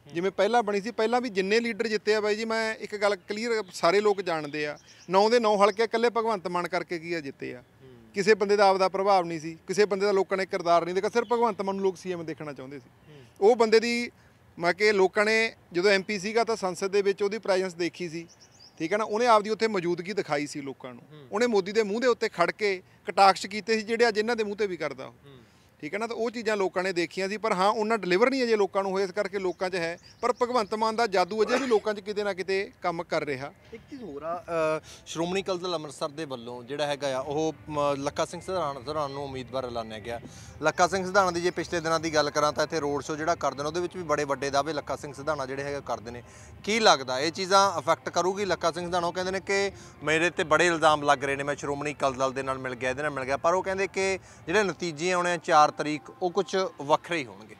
ਜਿਵੇਂ ਪਹਿਲਾਂ ਬਣੀ ਸੀ। ਪਹਿਲਾਂ ਵੀ ਜਿੰਨੇ ਲੀਡਰ ਜਿੱਤੇ ਆ ਬਾਈ ਜੀ, ਮੈਂ ਇੱਕ ਗੱਲ ਕਲੀਅਰ ਸਾਰੇ ਲੋਕ ਜਾਣਦੇ ਆ, 9 ਦੇ 9 ਹਲਕੇ ਇਕੱਲੇ ਭਗਵੰਤ ਮਾਨ ਕਰਕੇ ਕੀ ਆ ਜਿੱਤੇ ਆ। ਕਿਸੇ ਬੰਦੇ ਦਾ ਆਪਦਾ ਪ੍ਰਭਾਵ ਨਹੀਂ ਸੀ, ਕਿਸੇ ਬੰਦੇ ਦਾ ਲੋਕਾਂ ਨੇ ਕਿਰਦਾਰ ਨਹੀਂ ਦੇਖਿਆ, ਸਿਰਫ ਭਗਵੰਤ ਮਾਨ ਨੂੰ ਲੋਕ ਸੀਐਮ ਦੇਖਣਾ ਚਾਹੁੰਦੇ ਸੀ। ਉਹ ਬੰਦੇ ਦੀ ਮੈਂ ਕਿ ਲੋਕਾਂ ਨੇ ਜਦੋਂ ਐਮਪੀ ਸੀਗਾ ਤਾਂ ਸੰਸਦ ਦੇ ਵਿੱਚ ਉਹਦੀ ਪ੍ਰੈਜ਼ੈਂਸ ਦੇਖੀ ਸੀ, ਠੀਕ ਹੈ ਨਾ। ਉਹਨੇ ਆਪਦੀ ਉੱਥੇ ਮੌਜੂਦਗੀ ਦਿਖਾਈ ਸੀ ਲੋਕਾਂ ਨੂੰ। ਉਹਨੇ ਮੋਦੀ ਦੇ ਮੂੰਹ ਦੇ ਉੱਤੇ ਖੜ ਕੇ ਕਟਾਕਸ਼ ਕੀਤੇ ਸੀ ਜਿਹੜੇ ਅੱਜ ਇਹਨਾਂ ਦੇ ਮੂੰਹ ਤੇ ਵੀ ਕਰਦਾ ਉਹ, ਠੀਕ ਹੈ ਨਾ। ਤਾਂ ਉਹ ਚੀਜ਼ਾਂ ਲੋਕਾਂ ਨੇ ਦੇਖੀਆਂ ਸੀ, ਪਰ ਹਾਂ ਉਹਨਾਂ ਡਿਲੀਵਰ ਨਹੀਂ ਅਜੇ ਲੋਕਾਂ ਨੂੰ ਹੋਏ, ਇਸ ਕਰਕੇ ਲੋਕਾਂ 'ਚ ਹੈ। ਪਰ ਭਗਵੰਤ ਮਾਨ ਦਾ ਜਾਦੂ ਅਜੇ ਵੀ ਲੋਕਾਂ 'ਚ ਕਿਤੇ ਨਾ ਕਿਤੇ ਕੰਮ ਕਰ ਰਿਹਾ। ਇੱਕ ਚੀਜ਼ ਹੋਰ ਆ, ਸ਼੍ਰੋਮਣੀ ਅਕਾਲੀ ਦਲ ਅੰਮ੍ਰਿਤਸਰ ਦੇ ਵੱਲੋਂ ਜਿਹੜਾ ਹੈਗਾ ਆ ਉਹ ਲੱਖਾ ਸਿੰਘ ਸਿਧਾਣਾ ਨੂੰ ਉਮੀਦਵਾਰ ਐਲਾਨਿਆ ਗਿਆ। ਲੱਖਾ ਸਿੰਘ ਸਿਧਾਣਾ ਦੀ ਜੇ ਪਿਛਲੇ ਦਿਨਾਂ ਦੀ ਗੱਲ ਕਰਾਂ ਤਾਂ ਇੱਥੇ ਰੋਡ ਸ਼ੋਅ ਜਿਹੜਾ ਕਰਦੇ ਨੇ ਉਹਦੇ ਵਿੱਚ ਵੀ ਬੜੇ ਵੱਡੇ ਦਾਅਵੇ ਲੱਖਾ ਸਿੰਘ ਸਿਧਾਣਾ ਜਿਹੜੇ ਹੈਗੇ ਕਰਦੇ ਨੇ। ਕੀ ਲੱਗਦਾ ਇਹ ਚੀਜ਼ਾਂ ਅਫੈਕਟ ਕਰੂਗੀ ਲੱਖਾ ਸਿੰਘ ਸਿਧਾਣਾ? ਉਹ ਕਹਿੰਦੇ ਨੇ ਕਿ ਮੇਰੇ ਤੇ ਬੜੇ ਇਲਜ਼ਾਮ ਲੱਗ ਰਹੇ ਨੇ, ਮੈਂ ਸ਼੍ਰੋਮਣੀ ਅਕਾਲੀ ਦਲ ਦੇ ਨਾਲ ਮਿਲ ਗਿਆ, ਇਹਦੇ ਨਾਲ ਮਿਲ ਗਿਆ, ਪਰ ਉਹ ਕਹਿੰਦੇ ਕਿ ਜਿਹੜੇ ਨਤੀਜੇ ਆਉਣੇ ਆ 4 ਤਰੀਕ ਉਹ ਕੁਝ ਵੱਖਰੇ ਹੀ ਹੋਣਗੇ।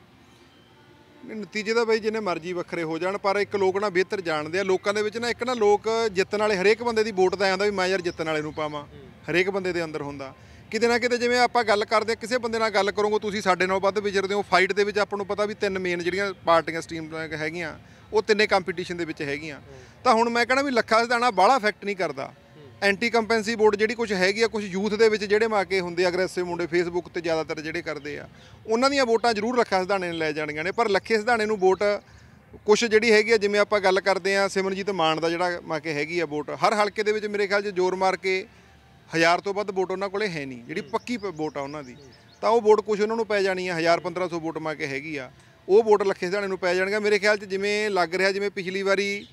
ਨਤੀਜੇ ਤਾਂ ਬਈ ਜਿੰਨੇ ਮਰਜ਼ੀ ਵੱਖਰੇ ਹੋ ਜਾਣ, ਪਰ ਇੱਕ ਲੋਕ ਨਾ ਬਿਹਤਰ ਜਾਣਦੇ ਆ। ਲੋਕਾਂ ਦੇ ਵਿੱਚ ਨਾ ਇੱਕ ਨਾ ਲੋਕ ਜਿੱਤਣ ਵਾਲੇ ਹਰੇਕ ਬੰਦੇ ਦੀ ਵੋਟ ਤਾਂ ਆਉਂਦਾ ਵੀ ਮੈਂ ਯਾਰ ਜਿੱਤਣ ਵਾਲੇ ਨੂੰ ਪਾਵਾਂ, ਹਰੇਕ ਬੰਦੇ ਦੇ ਅੰਦਰ ਹੁੰਦਾ ਕਿਤੇ ਨਾ ਕਿਤੇ। ਜਿਵੇਂ ਆਪਾਂ ਗੱਲ ਕਰਦੇ ਕਿਸੇ ਬੰਦੇ ਨਾਲ ਗੱਲ ਕਰੋਗੇ, ਤੁਸੀਂ ਸਾਡੇ ਨਾਲ ਵੱਧ ਵਿਚਰਦੇ ਹੋ। ਫਾਈਟ ਦੇ ਵਿੱਚ ਆਪਾਂ ਨੂੰ ਪਤਾ ਵੀ 3 ਮੇਨ ਜਿਹੜੀਆਂ ਪਾਰਟੀਆਂ ਸਟਰੀਮ ਹੈਗੀਆਂ ਉਹ ਤਿੰਨੇ ਕੰਪੀਟੀਸ਼ਨ ਦੇ ਵਿੱਚ ਹੈਗੀਆਂ। ਤਾਂ ਹੁਣ ਮੈਂ ਕਹਿਣਾ ਵੀ ਲੱਖਾ ਸਿਧਾਣਾ ਬਾਹਲਾ ਇਫੈਕਟ ਨਹੀਂ ਕਰਦਾ। ਐਂਟੀ ਕੰਪੈਂਸੀ ਵੋਟ ਜਿਹੜੀ ਕੁਝ ਹੈਗੀ ਆ, ਕੁਝ ਯੂਥ ਦੇ ਵਿੱਚ ਜਿਹੜੇ ਮਾਕੇ ਹੁੰਦੇ ਅਗਰੈਸਿਵ ਮੁੰਡੇ ਫੇਸਬੁੱਕ ਤੇ ਜ਼ਿਆਦਾਤਰ ਜਿਹੜੇ ਕਰਦੇ ਆ, ਉਹਨਾਂ ਦੀਆਂ ਵੋਟਾਂ ਜ਼ਰੂਰ ਲੱਖਾ ਸਿਧਾਣੇ ਨੇ ਲੈ ਜਾਣੀਆਂ ਨੇ। ਪਰ ਲੱਖੇ ਸਿਧਾਣੇ ਨੂੰ ਵੋਟ ਕੁਛ ਜਿਹੜੀ ਹੈਗੀ ਆ, ਜਿਵੇਂ ਆਪਾਂ ਗੱਲ ਕਰਦੇ ਆ ਸਿਮਰਨਜੀਤ ਮਾਨ ਦਾ ਜਿਹੜਾ ਮਾਕੇ ਹੈਗੀ ਆ ਵੋਟ, ਹਰ ਹਲਕੇ ਦੇ ਵਿੱਚ ਮੇਰੇ ਖਿਆਲ 'ਚ ਜ਼ੋਰ ਮਾਰ ਕੇ 1000 ਤੋਂ ਵੱਧ ਵੋਟ ਉਹਨਾਂ ਕੋਲੇ ਹੈ ਨਹੀਂ, ਜਿਹੜੀ ਪੱਕੀ ਵੋਟ ਆ ਉਹਨਾਂ ਦੀ। ਤਾਂ ਉਹ ਵੋਟ ਕੁਛ ਉਹਨਾਂ ਨੂੰ ਪੈ ਜਾਣੀ ਆ, 1000-1500 ਵੋਟ ਮਾਕੇ ਹੈਗੀ ਆ, ਉਹ ਵੋਟ ਲੱਖੇ ਸਿਧਾਣੇ ਨੂੰ ਪੈ ਜਾਣਗੇ ਮੇਰੇ ਖਿਆਲ 'ਚ। ਜਿਵੇਂ ਲੱਗ ਰਿਹਾ ਜਿਵੇਂ ਪਿਛਲੀ ਵਾਰੀ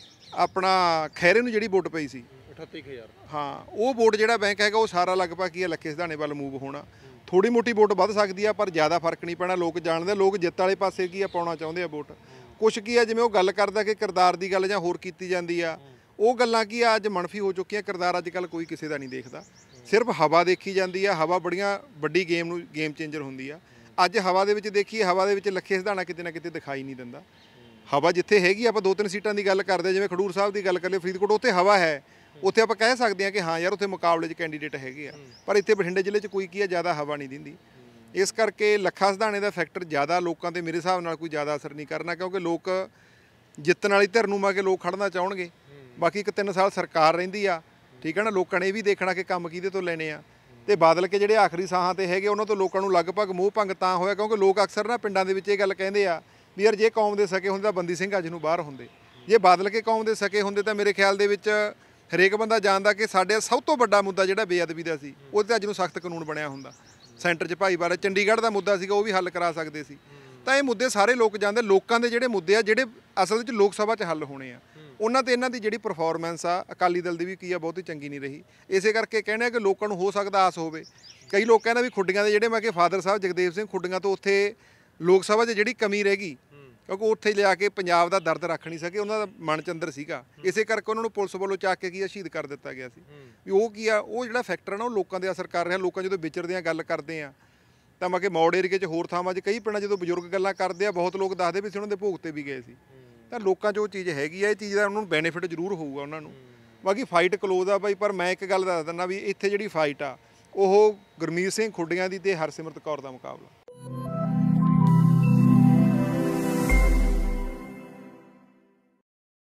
ਆਪਣਾ ਖੈਰੇ ਨੂੰ ਜਿਹੜੀ ਵੋਟ ਪਈ ਸੀ 38,000, ਹਾਂ, ਉਹ ਵੋਟ ਜਿਹੜਾ ਬੈਂਕ ਹੈਗਾ ਉਹ ਸਾਰਾ ਲਗਭਗ ਕੀ ਆ ਲੱਖੇ ਸਿਧਾਣੇ ਵੱਲ ਮੂਵ ਹੋਣਾ। ਥੋੜੀ ਮੋਟੀ ਵੋਟ ਵੱਧ ਸਕਦੀ ਆ, ਪਰ ਜ਼ਿਆਦਾ ਫਰਕ ਨਹੀਂ ਪੈਣਾ। ਲੋਕ ਜਾਣਦੇ, ਲੋਕ ਜਿੱਤ ਵਾਲੇ ਪਾਸੇ ਕੀ ਆ ਪਾਉਣਾ ਚਾਹੁੰਦੇ ਆ ਵੋਟ। ਕੁਛ ਕੀ ਆ ਜਿਵੇਂ ਉਹ ਗੱਲ ਕਰਦਾ ਕਿ ਕਿਰਦਾਰ ਦੀ ਗੱਲ ਜਾਂ ਹੋਰ ਕੀਤੀ ਜਾਂਦੀ ਆ, ਉਹ ਗੱਲਾਂ ਕੀ ਆ ਅੱਜ ਮਨਫੀ ਹੋ ਚੁੱਕੀਆਂ। ਕਿਰਦਾਰ ਅੱਜ ਕੱਲ੍ਹ ਕੋਈ ਕਿਸੇ ਦਾ ਨਹੀਂ ਦੇਖਦਾ, ਸਿਰਫ ਹਵਾ ਦੇਖੀ ਜਾਂਦੀ ਆ। ਹਵਾ ਬੜੀਆਂ ਵੱਡੀ ਗੇਮ ਚੇਂਜਰ ਹੁੰਦੀ ਆ। ਅੱਜ ਹਵਾ ਦੇ ਵਿੱਚ ਦੇਖੀਏ, ਹਵਾ ਦੇ ਵਿੱਚ ਲੱਖੇ ਸਿਧਾਣਾ ਕਿਤੇ ਨਾ ਕਿਤੇ ਦਿਖਾਈ ਨਹੀਂ ਦਿੰਦਾ। ਹਵਾ ਜਿੱਥੇ ਹੈਗੀ, ਆਪਾਂ 2-3 ਸੀਟਾਂ ਦੀ ਗੱਲ ਕਰਦੇ ਜਿਵੇਂ ਖਡੂਰ ਸਾਹਿਬ ਦੀ ਗੱਲ ਕਰ ਲਈਏ, ਫਰੀਦਕੋਟ, ਉੱਥੇ ਹਵਾ ਹੈ, ਉੱਥੇ ਆਪਾਂ ਕਹਿ ਸਕਦੇ ਹਾਂ ਕਿ ਹਾਂ ਯਾਰ ਉੱਥੇ ਮੁਕਾਬਲੇ 'ਚ ਕੈਂਡੀਡੇਟ ਹੈਗੇ ਆ। ਪਰ ਇੱਥੇ ਬਠਿੰਡੇ ਜ਼ਿਲ੍ਹੇ 'ਚ ਕੋਈ ਕੀ ਆ ਜ਼ਿਆਦਾ ਹਵਾ ਨਹੀਂ ਦਿੰਦੀ। ਇਸ ਕਰਕੇ ਲੱਖਾ ਸਿਧਾਣੇ ਦਾ ਫੈਕਟਰ ਜ਼ਿਆਦਾ ਲੋਕਾਂ 'ਤੇ ਮੇਰੇ ਹਿਸਾਬ ਨਾਲ ਕੋਈ ਜ਼ਿਆਦਾ ਅਸਰ ਨਹੀਂ ਕਰਨਾ, ਕਿਉਂਕਿ ਲੋਕ ਜਿੱਤਣ ਵਾਲੀ ਧਿਰ ਨੂੰ ਮਾ ਕੇ ਲੋਕ ਖੜਨਾ ਚਾਹੁਣਗੇ। ਬਾਕੀ ਇੱਕ 3 ਸਾਲ ਸਰਕਾਰ ਰਹਿੰਦੀ ਆ, ਠੀਕ ਹੈ ਨਾ। ਲੋਕਾਂ ਨੇ ਇਹ ਵੀ ਦੇਖਣਾ ਕਿ ਕੰਮ ਕਿਹਦੇ ਤੋਂ ਲੈਣੇ ਆ। ਤੇ ਬਾਦਲ ਕੇ ਜਿਹੜੇ ਆਖਰੀ ਸਾਹਾਂ ਤੇ ਹੈਗੇ ਉਹਨਾਂ ਤੋਂ ਲੋਕਾਂ ਨੂੰ ਲਗਭਗ ਮੋਹ ਭੰਗ ਤਾਂ ਹੋਇਆ ਕਿਉਂਕਿ ਲੋਕ ਅਕਸਰ ਨਾ ਪਿੰਡਾਂ ਦੇ ਵਿੱਚ ਇਹ ਗੱਲ ਕਹਿੰਦੇ ਆ ਵੀ ਯਾਰ ਜੇ ਕੌਮ ਦੇ ਸਕੇ ਹੁੰਦੇ ਤਾਂ ਬੰਦੀ ਸਿੰਘ ਅੱਜ ਨੂੰ ਬਾਹਰ ਹੁੰਦੇ, ਜੇ ਬਾਦਲ ਕੇ ਕੌਮ ਦੇ ਸਕੇ ਹੁੰਦੇ ਤਾਂ ਮੇਰੇ ਖਿਆਲ ਦੇ ਵਿੱਚ ਹਰੇਕ ਬੰਦਾ ਜਾਣਦਾ ਕਿ ਸਾਡੇ ਸਭ ਤੋਂ ਵੱਡਾ ਮੁੱਦਾ ਜਿਹੜਾ ਬੇਅਦਬੀ ਦਾ ਸੀ ਉਹਦੇ 'ਤੇ ਅੱਜ ਨੂੰ ਸਖਤ ਕਾਨੂੰਨ ਬਣਿਆ ਹੁੰਦਾ। ਸੈਂਟਰ 'ਚ ਭਾਈਵਾਲਾ, ਚੰਡੀਗੜ੍ਹ ਦਾ ਮੁੱਦਾ ਸੀਗਾ, ਉਹ ਵੀ ਹੱਲ ਕਰਾ ਸਕਦੇ ਸੀ। ਤਾਂ ਇਹ ਮੁੱਦੇ ਸਾਰੇ ਲੋਕ ਜਾਣਦੇ, ਲੋਕਾਂ ਦੇ ਜਿਹੜੇ ਮੁੱਦੇ ਆ ਜਿਹੜੇ ਅਸਲ ਵਿੱਚ ਲੋਕ ਸਭਾ 'ਚ ਹੱਲ ਹੋਣੇ ਆ, ਉਹਨਾਂ ਤੇ ਇਹਨਾਂ ਦੀ ਜਿਹੜੀ ਪਰਫਾਰਮੈਂਸ ਆ ਅਕਾਲੀ ਦਲ ਦੀ ਵੀ ਕੀ ਆ ਬਹੁਤੀ ਚੰਗੀ ਨਹੀਂ ਰਹੀ। ਇਸੇ ਕਰਕੇ ਕਹਿੰਦੇ ਆ ਕਿ ਲੋਕਾਂ ਨੂੰ ਹੋ ਸਕਦਾ ਆਸ ਹੋਵੇ। ਕਈ ਲੋਕ ਕਹਿੰਦੇ ਵੀ ਖੁੱਡੀਆਂ ਦੇ ਜਿਹੜੇ ਮੈਂ ਕਿ ਫਾਦਰ ਸਾਹਿਬ ਜਗਦੇਵ ਸਿੰਘ ਖੁੱਡੀਆਂ ਤੋਂ ਉੱਥੇ ਲੋਕ ਸਭਾ 'ਚ ਜਿਹੜੀ ਕਮੀ ਰਹਿ ਗਈ ਕਿਉਂਕਿ ਉੱਥੇ ਲਿਆ ਕੇ ਪੰਜਾਬ ਦਾ ਦਰਦ ਰੱਖ ਨਹੀਂ ਸਕੇ, ਉਹਨਾਂ ਦਾ ਮਨ 'ਚ ਅੰਦਰ ਸੀਗਾ। ਇਸੇ ਕਰਕੇ ਉਹਨਾਂ ਨੂੰ ਪੁਲਿਸ ਵੱਲੋਂ ਚੱਕ ਕੇ ਕੀ ਆ ਸ਼ਹੀਦ ਕਰ ਦਿੱਤਾ ਗਿਆ ਸੀ। ਵੀ ਉਹ ਕੀ ਆ, ਉਹ ਜਿਹੜਾ ਫੈਕਟਰ ਨਾ ਉਹ ਲੋਕਾਂ ਦੇ ਅਸਰ ਕਰ ਰਿਹਾ। ਲੋਕਾਂ ਜਦੋਂ ਵਿਚਰਦੇ ਆ ਗੱਲ ਕਰਦੇ ਆ ਤਾਂ ਮੈਂ ਕਿ ਮੌੜ ਏਰੀਏ 'ਚ ਹੋਰ ਥਾਵਾਂ 'ਚ ਕਈ ਪਿੰਡਾਂ ਜਦੋਂ ਬਜ਼ੁਰਗ ਗੱਲਾਂ ਕਰਦੇ ਆ ਬਹੁਤ ਲੋਕ ਦੱਸਦੇ ਵੀ ਸੀ ਉਹਨਾਂ ਦੇ ਭੋਗ 'ਤੇ ਵੀ ਗਏ ਸੀ। ਤਾਂ ਲੋਕਾਂ 'ਚ ਉਹ ਚੀਜ਼ ਹੈਗੀ ਆ, ਇਹ ਚੀਜ਼ ਦਾ ਉਹਨਾਂ ਨੂੰ ਬੈਨੀਫਿਟ ਜ਼ਰੂਰ ਹੋਊਗਾ ਉਹਨਾਂ ਨੂੰ। ਬਾਕੀ ਫਾਈਟ ਕਲੋਜ਼ ਆ ਬਾਈ, ਪਰ ਮੈਂ ਇੱਕ ਗੱਲ ਦੱਸ ਦਿੰਦਾ ਵੀ ਇੱਥੇ ਜਿਹੜੀ ਫਾਈਟ ਆ ਉਹ ਗੁਰਮੀਤ ਸਿੰਘ ਖੁੱਡੀਆਂ ਦੀ ਤੇ ਹਰਸਿਮਰਤ ਕੌਰ ਦਾ ਮੁਕਾਬਲਾ।